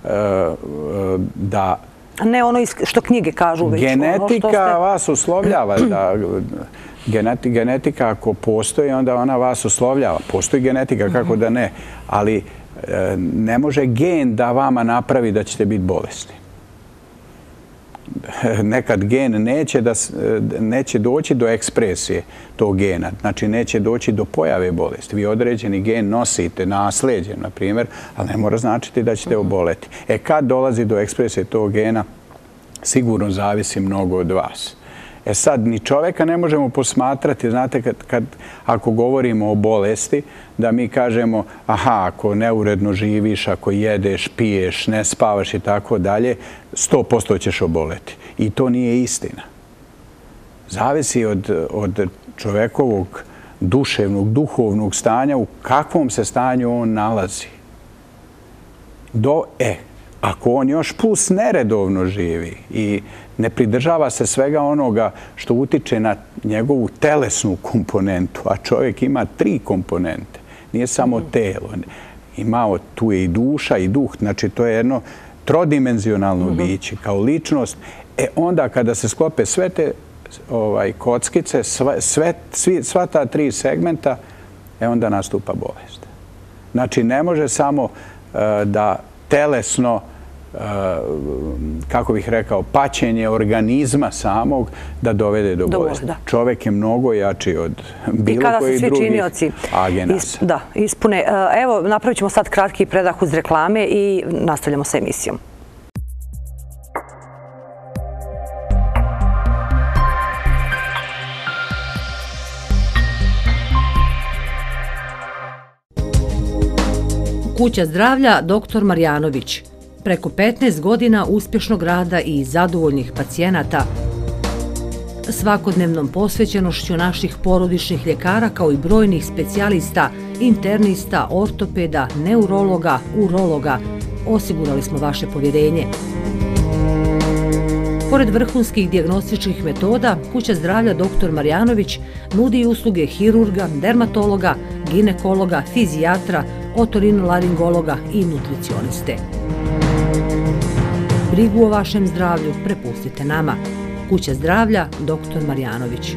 da... Ne ono što knjige kažu već. Genetika vas uslovljava. Genetika ako postoji, onda ona vas uslovljava. Postoji genetika, kako da ne. Ali ne može gen da vama napravi da ćete biti bolesni. Nekad gen neće doći do ekspresije tog gena. Znači, neće doći do pojave bolesti. Vi određeni gen nosite naslijeđen, na primjer, ali ne mora značiti da ćete oboleti. E, kad dolazi do ekspresije tog gena, sigurno zavisi mnogo od vas. E sad, ni čovjeka ne možemo posmatrati, znate, kad, ako govorimo o bolesti, da mi kažemo, aha, ako neuredno živiš, ako jedeš, piješ, ne spavaš i tako dalje, sto posto ćeš oboleti. I to nije istina. Zavisi od, od čovjekovog duševnog, duhovnog stanja, u kakvom se stanju on nalazi. Do, e, ako on još plus neredovno živi i ne pridržava se svega onoga što utiče na njegovu telesnu komponentu, a čovjek ima tri komponente, nije samo telo, ima tu je i duša i duh, znači to je jedno trodimenzionalno biće kao ličnost. E onda kada se sklope sve te ovaj, kockice, sve, sve, svi, sva ta tri segmenta, e onda nastupa bolest. Znači ne može samo uh, da telesno, kako bih rekao, paćenje organizma samog da dovede do bolesti. Čovjek je mnogo jači od bilo kojih drugih agenasa. Da, ispune. Evo, napravit ćemo sad kratki predah uz reklame i nastavljamo sa emisijom. Kuća zdravlja doktor Marjanović. Preko petnaest godina uspješnog rada i zadovoljnih pacijenata, svakodnevnom posvećenošću naših porodičnih ljekara kao i brojnih specijalista, internista, ortopeda, neurologa, urologa, osigurali smo vaše povjerenje. Pored vrhunskih dijagnostičkih metoda, Kuća zdravlja doktor Marjanović nudi usluge hirurga, dermatologa, ginekologa, fizijatra, otorinolaringologa i nutricioniste. Brigu o vašem zdravlju prepustite nama. Kuća zdravlja doktor Marjanović.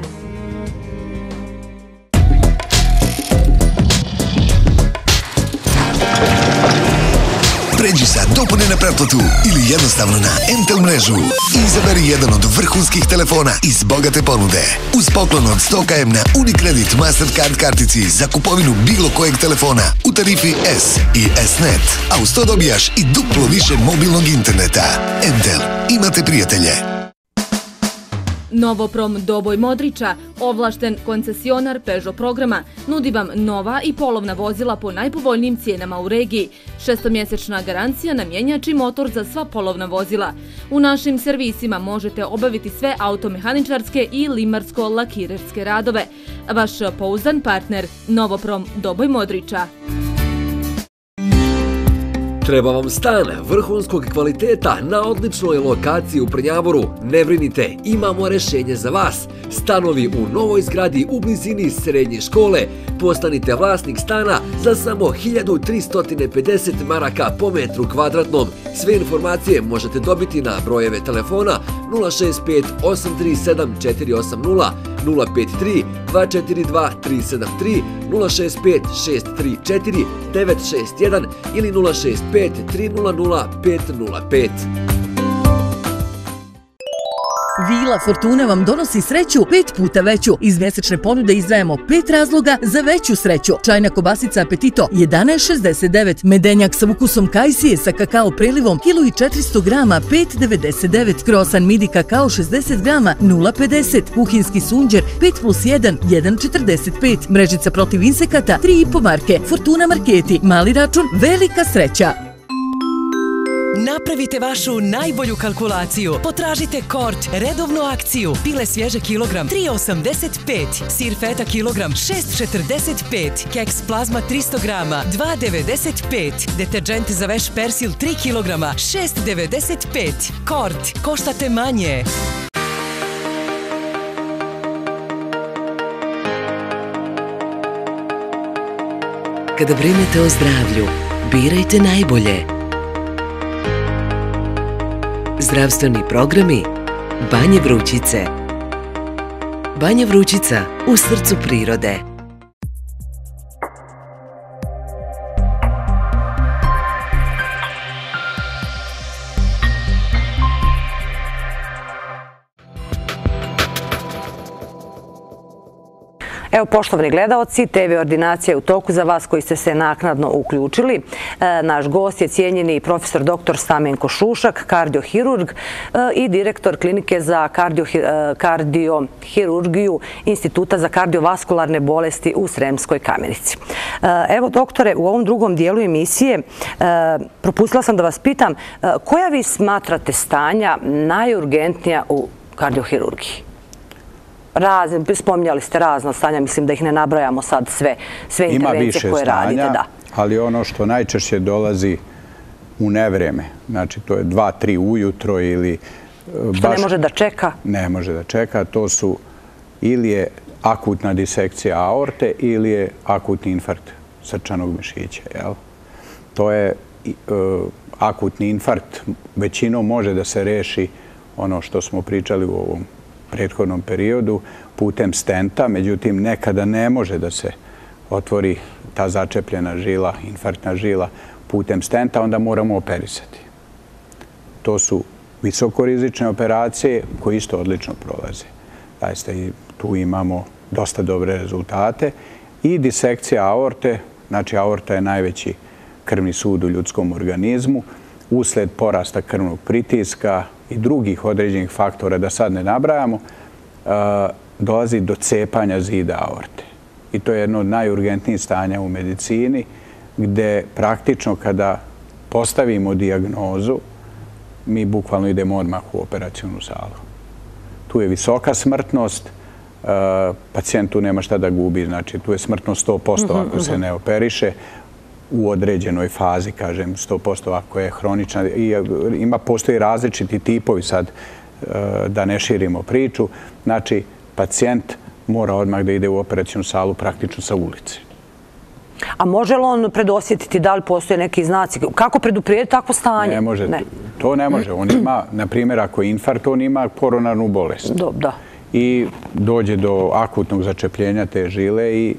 Pređi sa dopune na pretplatu ili jednostavno na Entel mrežu i izaberi jedan od vrhunskih telefona iz bogate ponude. Uz poklon od sto kilometara na Unicredit Mastercard kartici za kupovinu bilo kojeg telefona u tarifi S i S net, a uz to dobijaš i duplo više mobilnog interneta. Entel, imate prijatelje. Novoprom Doboj Modriča, ovlašten koncesionar Peugeot programa, nudi vam nova i polovna vozila po najpovoljnijim cijenama u regiji. Šestomjesečna garancija na mjenjač i motor za sva polovna vozila. U našim servisima možete obaviti sve automehaničarske i limarsko-lakirerske radove. Vaš pouzdan partner Novoprom Doboj Modriča. Treba vam stan vrhunskog kvaliteta na odličnoj lokaciji u Prnjavoru? Ne brinite, imamo rešenje za vas. Stanovi u novoj zgradi u blizini srednje škole. Postanite vlasnik stana za samo hiljadu tristo pedeset maraka po metru kvadratnom. Sve informacije možete dobiti na brojeve telefona nula šest pet osam tri sedam četiri osam nula, nula pet tri dva četiri dva tri sedam tri, nula šest pet šest tri četiri devet šest jedan ili nula šest pet tri nula nula pet nula pet. Vila Fortuna vam donosi sreću pet puta veću. Iz mjesečne ponude izdvajamo pet razloga za veću sreću. Čajna kobasica Apetito jedanaest šezdeset devet, medenjak sa ukusom kajsije sa kakao prelivom kilo i četiristo grama pet devedeset devet, krosan midi kakao šezdeset grama nula pedeset, kuhinski sunđer pet plus jedan jedan četrdeset pet, mrežica protiv insekata tri i po marke. Fortuna marketi, mali račun, velika sreća. Napravite vašu najbolju kalkulaciju. Potražite Kort, redovnu akciju. Pile svježe kilogram tri osamdeset pet, sir feta kilogram šest četrdeset pet, keks plazma tristo grama dva devedeset pet, deterđent za veš persil tri kilograma šest devedeset pet. Kort, koštate manje. Kada brinete o zdravlju, birajte najbolje. Zdravstveni programi Banje Vrućice. Banja Vrućica u srcu prirode. Evo, poštovani gledaoci, te ve ordinacija je u toku za vas koji ste se naknadno uključili. Naš gost je cijenjeni profesor doktor Stamenko Šušak, kardiohirurg i direktor klinike za kardiohirurgiju Instituta za kardiovaskularne bolesti u Sremskoj Kamenici. Evo, doktore, u ovom drugom dijelu emisije propustila sam da vas pitam koja vi smatrate stanja najurgentnija u kardiohirurgiji? Spominjali ste razna stanja, mislim da ih ne nabrajamo sad sve intervencije koje radite. Ima više stanja, ali ono što najčešće dolazi u nevreme, znači to je dva, tri ujutro ili... Što ne može da čeka? Ne može da čeka, to su ili je akutna disekcija aorte ili je akutni infarkt srčanog mišića. To je akutni infarkt, većinom može da se reši ono što smo pričali u ovom prethodnom periodu putem stenta, međutim nekada ne može da se otvori ta začepljena žila, infarktna žila putem stenta, onda moramo operisati. To su visokorizične operacije koje isto odlično prolaze. Zaista i tu imamo dosta dobre rezultate. I disekcija aorte, znači aorta je najveći krvni sud u ljudskom organizmu, usled porasta krvnog pritiska i drugih određenih faktora, da sad ne nabrajamo, dolazi do cepanja zida aorte. I to je jedno od najurgentnijih stanja u medicini, gde praktično kada postavimo dijagnozu, mi bukvalno idemo odmah u operacionu salu. Tu je visoka smrtnost, pacijent tu nema šta da gubi, znači tu je smrtnost sto posto ako se ne operiše, u određenoj fazi, kažem, sto posto ako je hronična. Ima, postoji različiti tipovi sad, da ne širimo priču. Znači, pacijent mora odmah da ide u operacionu salu praktično sa ulice. A može li on predosjetiti da li postoje neki znaci? Kako preduprijeti takvo stanje? Ne može. To ne može. On ima, na primjer, ako je infarkt, on ima koronarnu bolest. Da. I dođe do akutnog začepljenja te žile i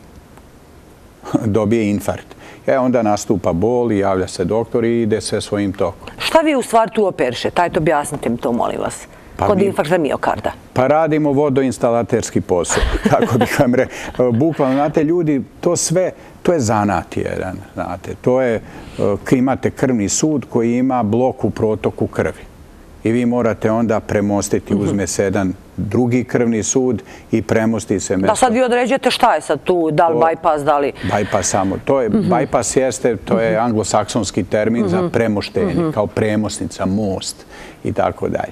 dobije infarkt. E, onda nastupa bol i javlja se doktor i ide sve svojim tokom. Šta vi u stvari tu operišete? Ajde, objasnite mi to, molim vas. Kod infarkta miokarda. Pa radimo vodoinstalaterski posao, kako bih vam rekao. Bukvalno, znate, ljudi, to sve, to je zanat jedan, znate. To je, imate krvni sud koji ima blok u protoku krvi. I vi morate onda premostiti, uzme se jedan drugi krvni sud i premosti se mesto. Da, sad vi određujete šta je sad tu, da li bypass, da li... Bypass samo. To je, bypass jeste, to je anglosaksonski termin za premoštenje, kao premosnica, most i tako dalje.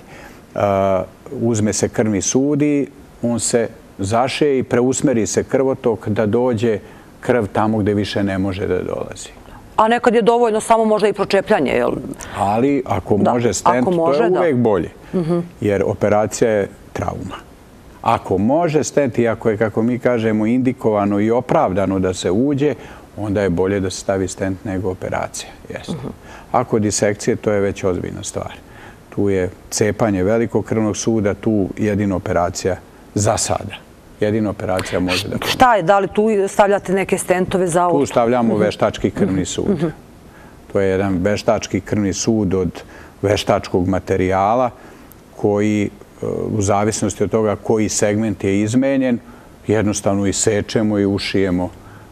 Uzme se krvni sud i on se zašeje i preusmeri se krvotok da dođe krv tamo gde više ne može da dolazi. A nekad je dovoljno samo možda i pročepljanje. Ali ako može stent, to je uvek bolje. Jer operacija je trauma. Ako može stent i ako je, kako mi kažemo, indikovano i opravdano da se uđe, onda je bolje da se stavi stent nego operacija. Ako disekcije, to je već ozbiljna stvar. Tu je cepanje velikog krvnog suda, tu jedina operacija za sada. Jedina operacija može da... Šta je? Da li tu stavljate neke stentove za ovo? Tu stavljamo veštački krvni sud. To je jedan veštački krvni sud od veštačkog materijala koji, u zavisnosti od toga koji segment je izmenjen, jednostavno isečemo i ušijemo,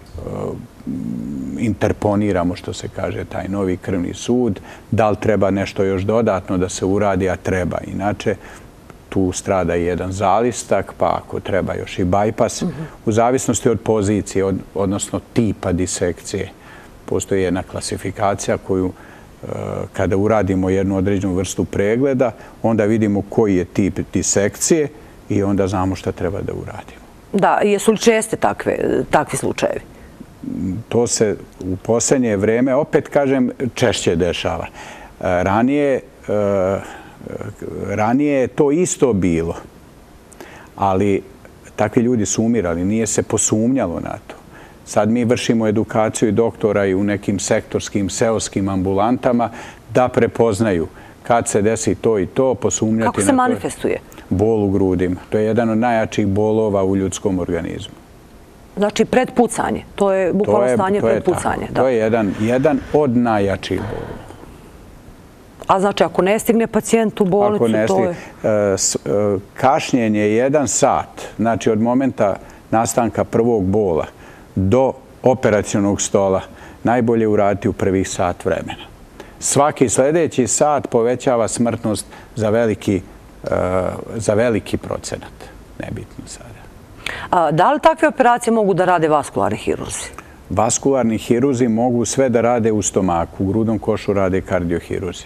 interponiramo, što se kaže, taj novi krvni sud. Da li treba nešto još dodatno da se uradi, a treba. Inače, tu strada i jedan zalistak, pa ako treba još i bajpas, u zavisnosti od pozicije, odnosno tipa disekcije. Postoji jedna klasifikacija koju, kada uradimo jednu određenu vrstu pregleda, onda vidimo koji je tip disekcije i onda znamo šta treba da uradimo. Da, jesu li česte takvi slučajevi? To se u posljednje vreme, opet kažem, češće dešava. Ranije Ranije je to isto bilo, ali takvi ljudi su umirali, nije se posumnjalo na to. Sad mi vršimo edukaciju i doktora i u nekim sektorskim, seoskim ambulantama da prepoznaju kad se desi to i to, posumnjati na to. Kako se manifestuje? Bol u grudima. To je jedan od najjačih bolova u ljudskom organizmu. Znači predpucanje, to je bukvalno stanje predpucanja. To je jedan od najjačih bolova. A znači, ako ne stigne pacijent u bolnicu, to je... Kašnjenje je jedan sat, znači od momenta nastanka prvog bola do operacionog stola, najbolje uraditi u prvih sat vremena. Svaki sljedeći sat povećava smrtnost za veliki procenat. Nebitno sada. Da li takve operacije mogu da rade vaskularni hirurzi? Vaskularni hirurzi mogu sve da rade u stomaku. U grudnom košu rade kardiohirurzi.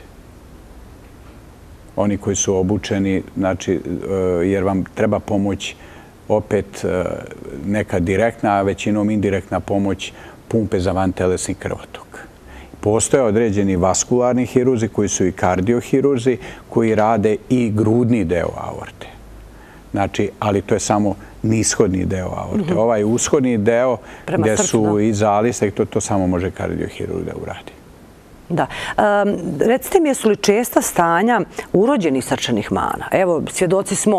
Oni koji su obučeni, jer vam treba pomoć opet neka direktna, a većinom indirektna pomoć pumpe za vantelesni krvotok. Postoje određeni vaskularni hirurzi koji su i kardiohirurzi koji rade i grudni deo aorte. Znači, ali to je samo nishodni deo aorte. Ovaj ushodni deo gdje su i zaliste, to samo može kardiohirurg da uradi. Da. Recite mi, jesu li česta stanja urođenih srčanih mana? Evo, svjedoci smo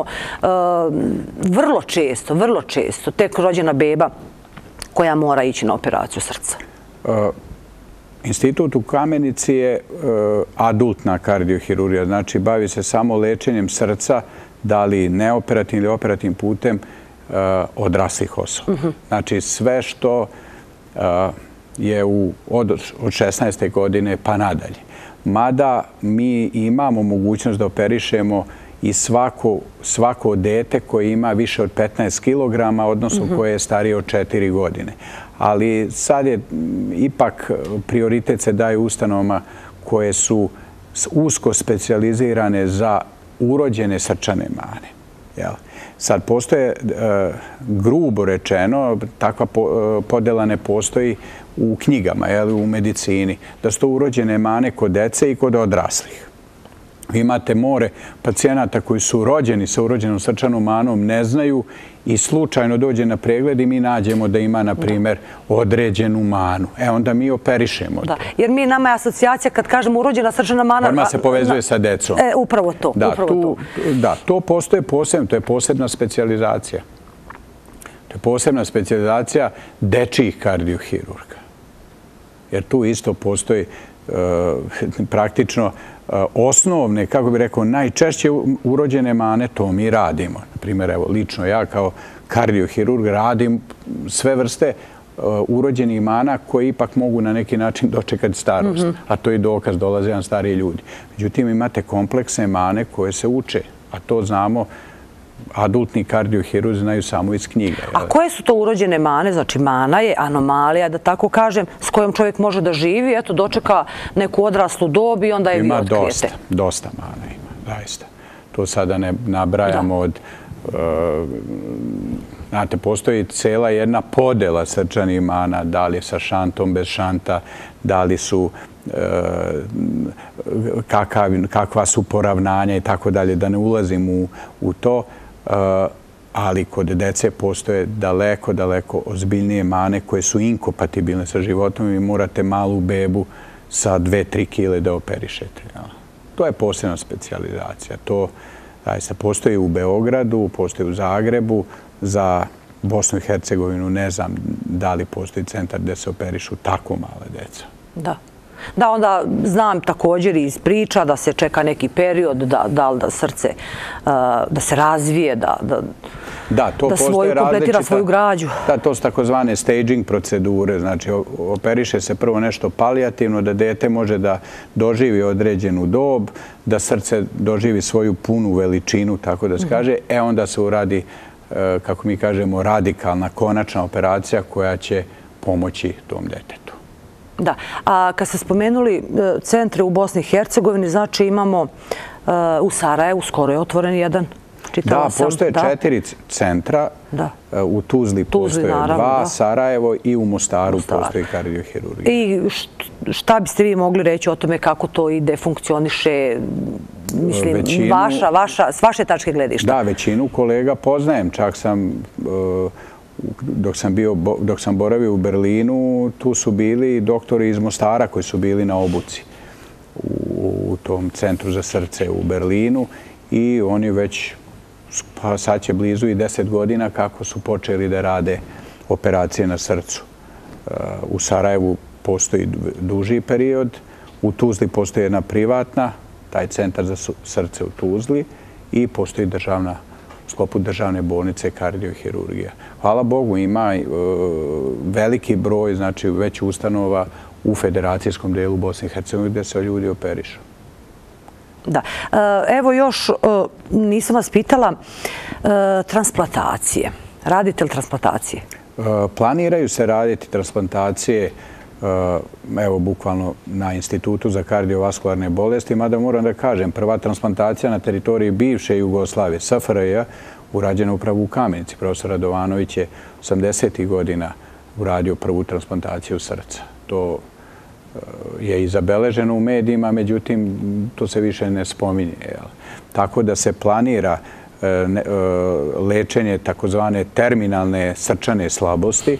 vrlo često, vrlo često, tek rođena beba koja mora ići na operaciju srca. Institut u Kamenici je adultna kardiohirurgija, znači bavi se samo lečenjem srca, da li neoperativnim ili operativnim putem odraslih osoba. Znači sve što je od šesnaeste godine pa nadalje. Mada mi imamo mogućnost da operišemo i svako dete koje ima više od petnaest kilograma, odnosno koje je starije od četiri godine. Ali sad je ipak prioritet se daje ustanovama koje su usko specijalizirane za urođene srčane mane. Sad postoje, grubo rečeno, takva podela ne postoji u knjigama, u medicini, da su to urođene mane kod dece i kod odraslih. Vi imate more pacijenata koji su rođeni sa urođenom srčanom manom, ne znaju i slučajno dođe na pregled i mi nađemo da ima, na primjer, određenu manu. E, onda mi operišemo to. Jer mi, nama je asocijacija kad kažemo urođena srčana mana... Odmah se povezuje sa decom. E, upravo to. Da, to postoje posebno, to je posebna specijalizacija. To je posebna specijalizacija dečijih kardiohirurga. Jer tu isto postoji praktično osnovne, kako bih rekao, najčešće urođene mane, to mi radimo. Naprimjer, evo, lično ja kao kardiohirurg radim sve vrste urođenih mana koji ipak mogu na neki način dočekati starost. A to je dokaz, dolaze vam stariji ljudi. Međutim, imate kompleksne mane koje se uče, a to znamo, adultni kardiohirurzi znaju samo iz knjiga. A koje su to urođene mane? Znači, mana je anomalija, da tako kažem, s kojom čovjek može da živi, eto, dočeka neku odraslu dob i onda je vi otkrijete. Ima dosta, dosta mana ima, zaista. To sada ne nabrajamo od... Znate, postoji cela jedna podela srčanih mana, da li je sa šantom, bez šanta, da li su kakva su poravnanja i tako dalje, da ne ulazim u to, ali kod dece postoje daleko, daleko ozbiljnije mane koje su inkompatibilne sa životom i morate malu bebu sa dve do tri kile da operišete. To je posebna specijalizacija. To zaista postoji u Beogradu, postoji u Zagrebu, za Bosnu i Hercegovinu ne znam da li postoji centar gde se operišu tako male deca. Da. Da, onda znam također iz priča da se čeka neki period, da li da srce, da se razvije, da kompletira svoju građu. Da, to su takozvane staging procedure, znači operiše se prvo nešto palijativno, da dete može da doživi određenu dob, da srce doživi svoju punu veličinu, tako da se kaže, e onda se uradi, kako mi kažemo, radikalna, konačna operacija koja će pomoći tom detetu. Da, a kad ste spomenuli centre u Bosni i Hercegovini, znači imamo u Sarajevu, skoro je otvoren jedan, čitala sam. Da, postoje četiri centra, u Tuzli postoje dva, Sarajevo i u Mostaru postoji kardiohirurgija. I šta biste vi mogli reći o tome kako to ide, funkcioniše, mislim, s vaše tačke gledišta? Da, većinu kolega poznajem, čak sam... Dok sam boravio u Berlinu, tu su bili doktori iz Mostara koji su bili na obuci u tom centru za srce u Berlinu i oni već, pa sad će blizu i deset godina kako su počeli da rade operacije na srcu. U Sarajevu postoji duži period, u Tuzli postoji jedna privatna, taj centar za srce u Tuzli i postoji državna u sklopu državne bolnice kardiohirurgija. Hvala Bogu, ima veliki broj, znači već ustanova u federacijskom delu Bosne i Hercegovine gdje se ljudi operišu. Da. Evo još, nisam vas pitala, transplantacije. Radite li transplantacije? Planiraju se raditi transplantacije, evo, bukvalno na Institutu za kardiovaskularne bolesti, mada moram da kažem, prva transplantacija na teritoriji bivše Jugoslavije, S F R J, urađena upravo u Kamenici. Profesor Radovanović je osamdesetih godina uradio prvu transplantaciju srca. To je i zabeleženo u medijima, međutim, to se više ne spominje. Tako da se planira lečenje takozvane terminalne srčane slabosti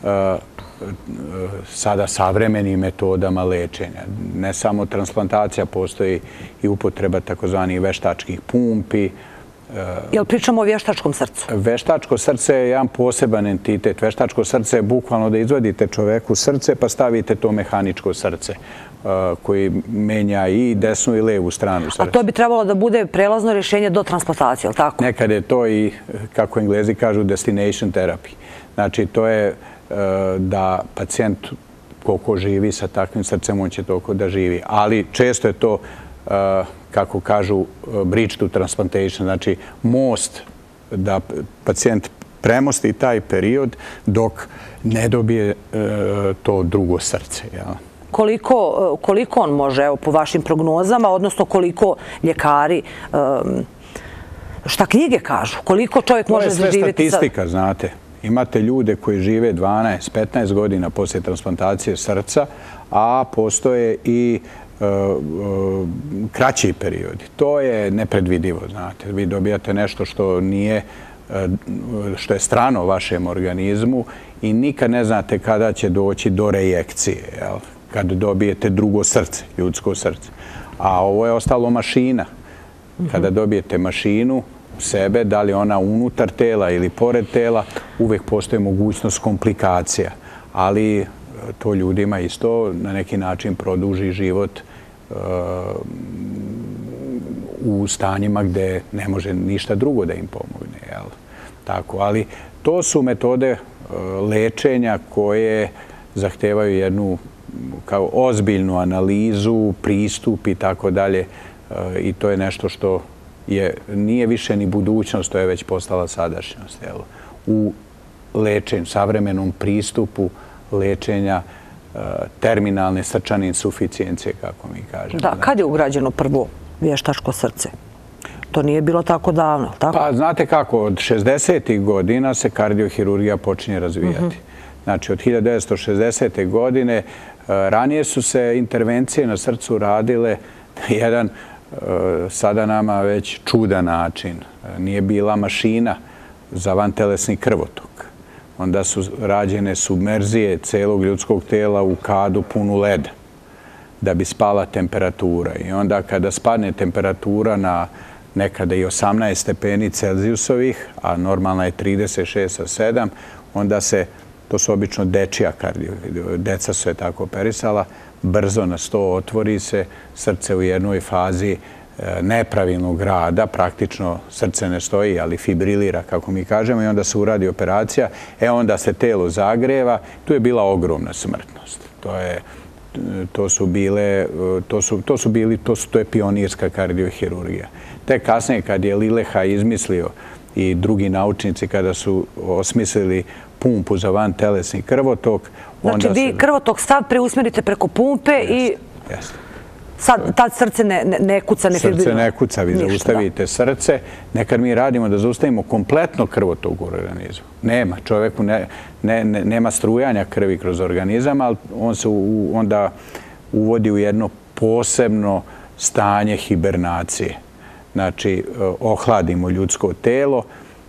sada savremenim metodama lečenja. Ne samo transplantacija, postoji i upotreba takozvanih veštačkih pumpi. Jel pričamo o vještačkom srcu? Veštačko srce je jedan poseban entitet. Veštačko srce je bukvalno da izvadite čoveku srce pa stavite to mehaničko srce koji menja i desnu i levu stranu srca. A to bi trebalo da bude prelazno rješenje do transplantacije, je li tako? Nekad je to i, kako Englezi kažu, destination therapy. Znači, to je da pacijent koliko živi sa takvim srcem, on će toliko da živi. Ali često je to, kako kažu, bridge to transplantation, znači most da pacijent premosti taj period dok ne dobije to drugo srce. Koliko on može, evo, po vašim prognozama, odnosno koliko ljekari, šta knjige kažu, koliko čovjek može zaživjeti? To je sve statistika, znate. Imate ljude koji žive dvanaest do petnaest godina poslije transplantacije srca, a postoje i kraći periodi. To je nepredvidivo, znate. Vi dobijate nešto što nije, što je strano vašem organizmu i nikad ne znate kada će doći do rejekcije, kad dobijete drugo srce, ljudsko srce. A ovo je ostalo mašina. Kada dobijete mašinu u sebe, da li ona unutar tela ili pored tela, uvek postoji mogućnost komplikacija. Ali to ljudima isto na neki način produži život u stanjima gde ne može ništa drugo da im pomogne. Ali to su metode lečenja koje zahtevaju jednu kao ozbiljnu analizu, pristup i tako dalje. I to je nešto što nije više ni budućnost, to je već postala sadašnjost. U lečenju, savremenom pristupu lečenja terminalne srčane insuficijencije, kako mi kažemo. Da, kad je ugrađeno prvo vještačko srce? to nije bilo tako davno, tako? Pa znate kako, od šezdesetih godina se kardiohirurgija počinje razvijati. Znači, od hiljadu devetsto šezdesete godine ranije su se intervencije na srcu radile na jedan sada nama već čudan način. Nije bila mašina za vantelesni krvotok. Onda su rađene submerzije celog ljudskog tela u kadu punu leda da bi spala temperatura. I onda kada spadne temperatura na nekada i osamnaest stepeni Celzijusovih, a normalna je trideset šest sa sedam, onda se, to su obično dečija kardio, deca su je tako operisala, brzo na sto otvori se, srce u jednoj fazi nepravilnog rada, praktično srce ne stoji, ali fibrilira, kako mi kažemo, i onda se uradi operacija, e onda se telo zagreva, tu je bila ogromna smrtnost. To je, to su bile, to su, to su bili, to su, to je pionirska kardiohirurgija. Te kasnije, kad je Lileha izmislio i drugi naučnici kada su osmislili pumpu za vantelesni krvotok, znači vi krvotok stav preusmerite preko pumpe i jeste. Sad tad srce ne kuca, ne fibrilira. Srce ne kuca, vi zaustavite srce. Nekad mi radimo da zaustavimo kompletno krvotok u organizmu. Nema, čoveku nema strujanja krvi kroz organizam, ali on se onda uvodi u jedno posebno stanje hibernacije. Znači, ohladimo ljudsko telo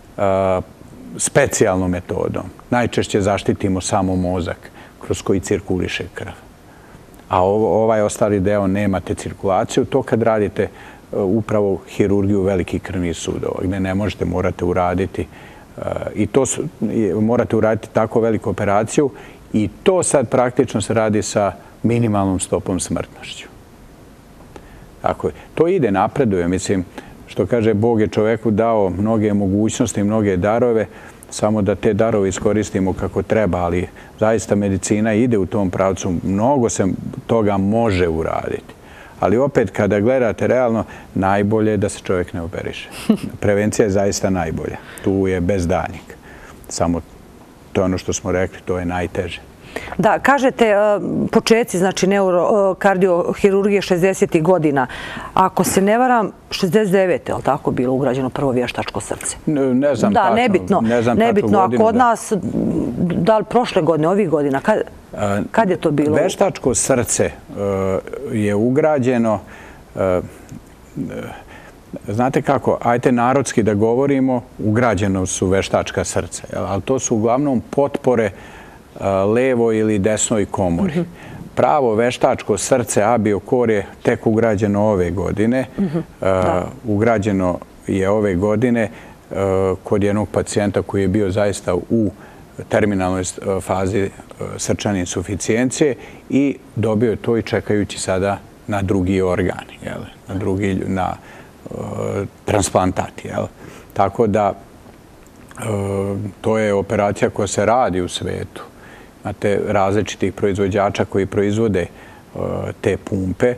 specijalnom metodom. Najčešće zaštitimo samo mozak kroz koji cirkuliše krv. A ovaj ostali deo nemate cirkulaciju. To kad radite upravo hirurgiju velikih krvnih sudova, gdje ne možete, morate uraditi i to morate uraditi tako veliku operaciju i to sad praktično se radi sa minimalnom stopom smrtnošću. Tako je. To ide, napreduje. Mislim, što kaže, Bog je čoveku dao mnoge mogućnosti, mnoge darove, samo da te darove iskoristimo kako treba, ali zaista medicina ide u tom pravcu. Mnogo se toga može uraditi. Ali opet, kada gledate realno, najbolje je da se čovjek ne operiše. Prevencija je zaista najbolja. Tu je bez daljnjeg. Samo to je ono što smo rekli, to je najteže. Da, kažete početci, znači neurokardiohirurgije šezdesetih godina. Ako se ne varam, šezdeset devete je li tako bilo ugrađeno prvo vještačko srce? Ne znam tačno. Da, nebitno. Nebitno. A kod nas, da li prošle godine, ovih godina, kad je to bilo? Vještačko srce je ugrađeno, znate kako, ajte narodski da govorimo, ugrađeno su vještačka srca, ali to su uglavnom potpore levoj ili desnoj komori. Pravo veštačko srce abiokor je tek ugrađeno ove godine. Ugrađeno je ove godine kod jednog pacijenta koji je bio zaista u terminalnoj fazi srčane insuficijencije i dobio je to i čekajući sada na drugi organ, na drugi, na transplantat. Tako da to je operacija koja se radi u svetu. Imate različitih proizvođača koji proizvode te pumpe.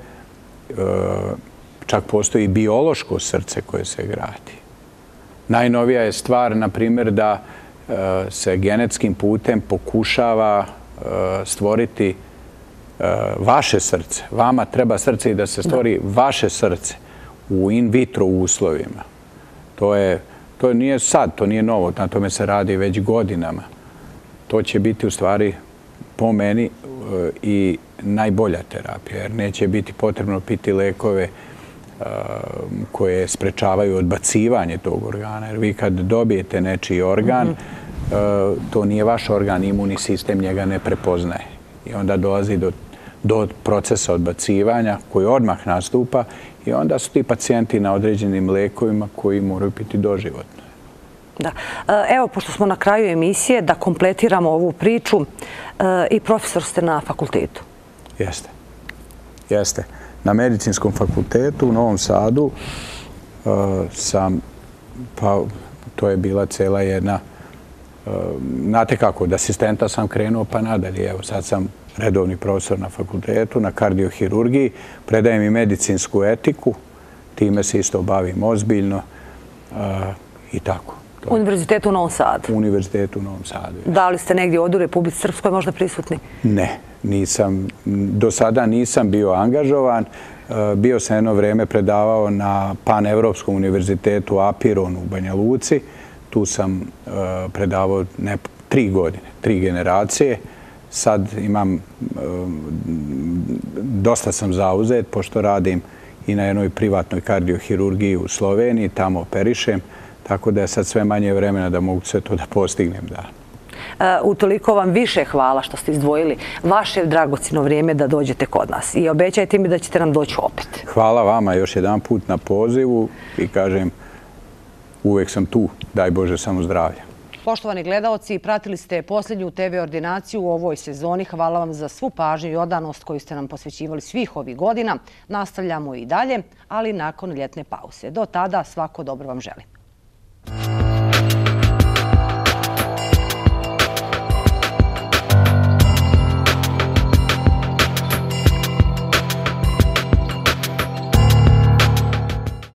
Čak postoji biološko srce koje se gradi. Najnovija je stvar, na primjer, da se genetskim putem pokušava stvoriti vaše srce. Vama treba srce i da se stvori vaše srce u in vitro uslovima. To je, to nije sad, to nije novo, na tome se radi već godinama. To će biti u stvari po meni i najbolja terapija, jer neće biti potrebno piti lekove koje sprečavaju odbacivanje tog organa. Jer vi kad dobijete nečiji organ, to nije vaš organ, imunni sistem njega ne prepoznaje. I onda dolazi do, do procesa odbacivanja koji odmah nastupa i onda su ti pacijenti na određenim lekovima koji moraju piti doživotno. Da. Evo, pošto smo na kraju emisije, da kompletiramo ovu priču, i profesor ste na fakultetu. Jeste. Jeste. Na medicinskom fakultetu u Novom Sadu sam, pa to je bila cela jedna, znate kako, od asistenta sam krenuo pa nadalje. Evo, sad sam redovni profesor na fakultetu, na kardiohirurgiji, predajem i medicinsku etiku, time se isto bavim ozbiljno i tako. Univerzitetu u Novom Sadu? Univerzitetu u Novom Sadu. Da li ste negdje ovdje u Republici Srpskoj možda prisutni? Ne, nisam. Do sada nisam bio angažovan. Bio sam jedno vreme predavao na Panevropskom univerzitetu Apiron u Banja Luci. Tu sam predavao tri godine, tri generacije. Sad imam, dosta sam zauzet, pošto radim i na jednoj privatnoj kardiohirurgiji u Sloveniji, tamo operišem, tako da je sad sve manje vremena da mogu sve to da postignem. Utoliko vam više hvala što ste izdvojili vaše dragocino vrijeme da dođete kod nas i obećajte mi da ćete nam doći opet. Hvala vama još jedan put na pozivu i kažem, uvek sam tu, daj Bože samo zdravlja. Poštovani gledaoci, pratili ste posljednju te ve ordinaciju u ovoj sezoni. Hvala vam za svu pažnju i odanost koju ste nam posvećivali svih ovih godina. Nastavljamo i dalje, ali nakon ljetne pauze. Do tada svako dobro vam želim.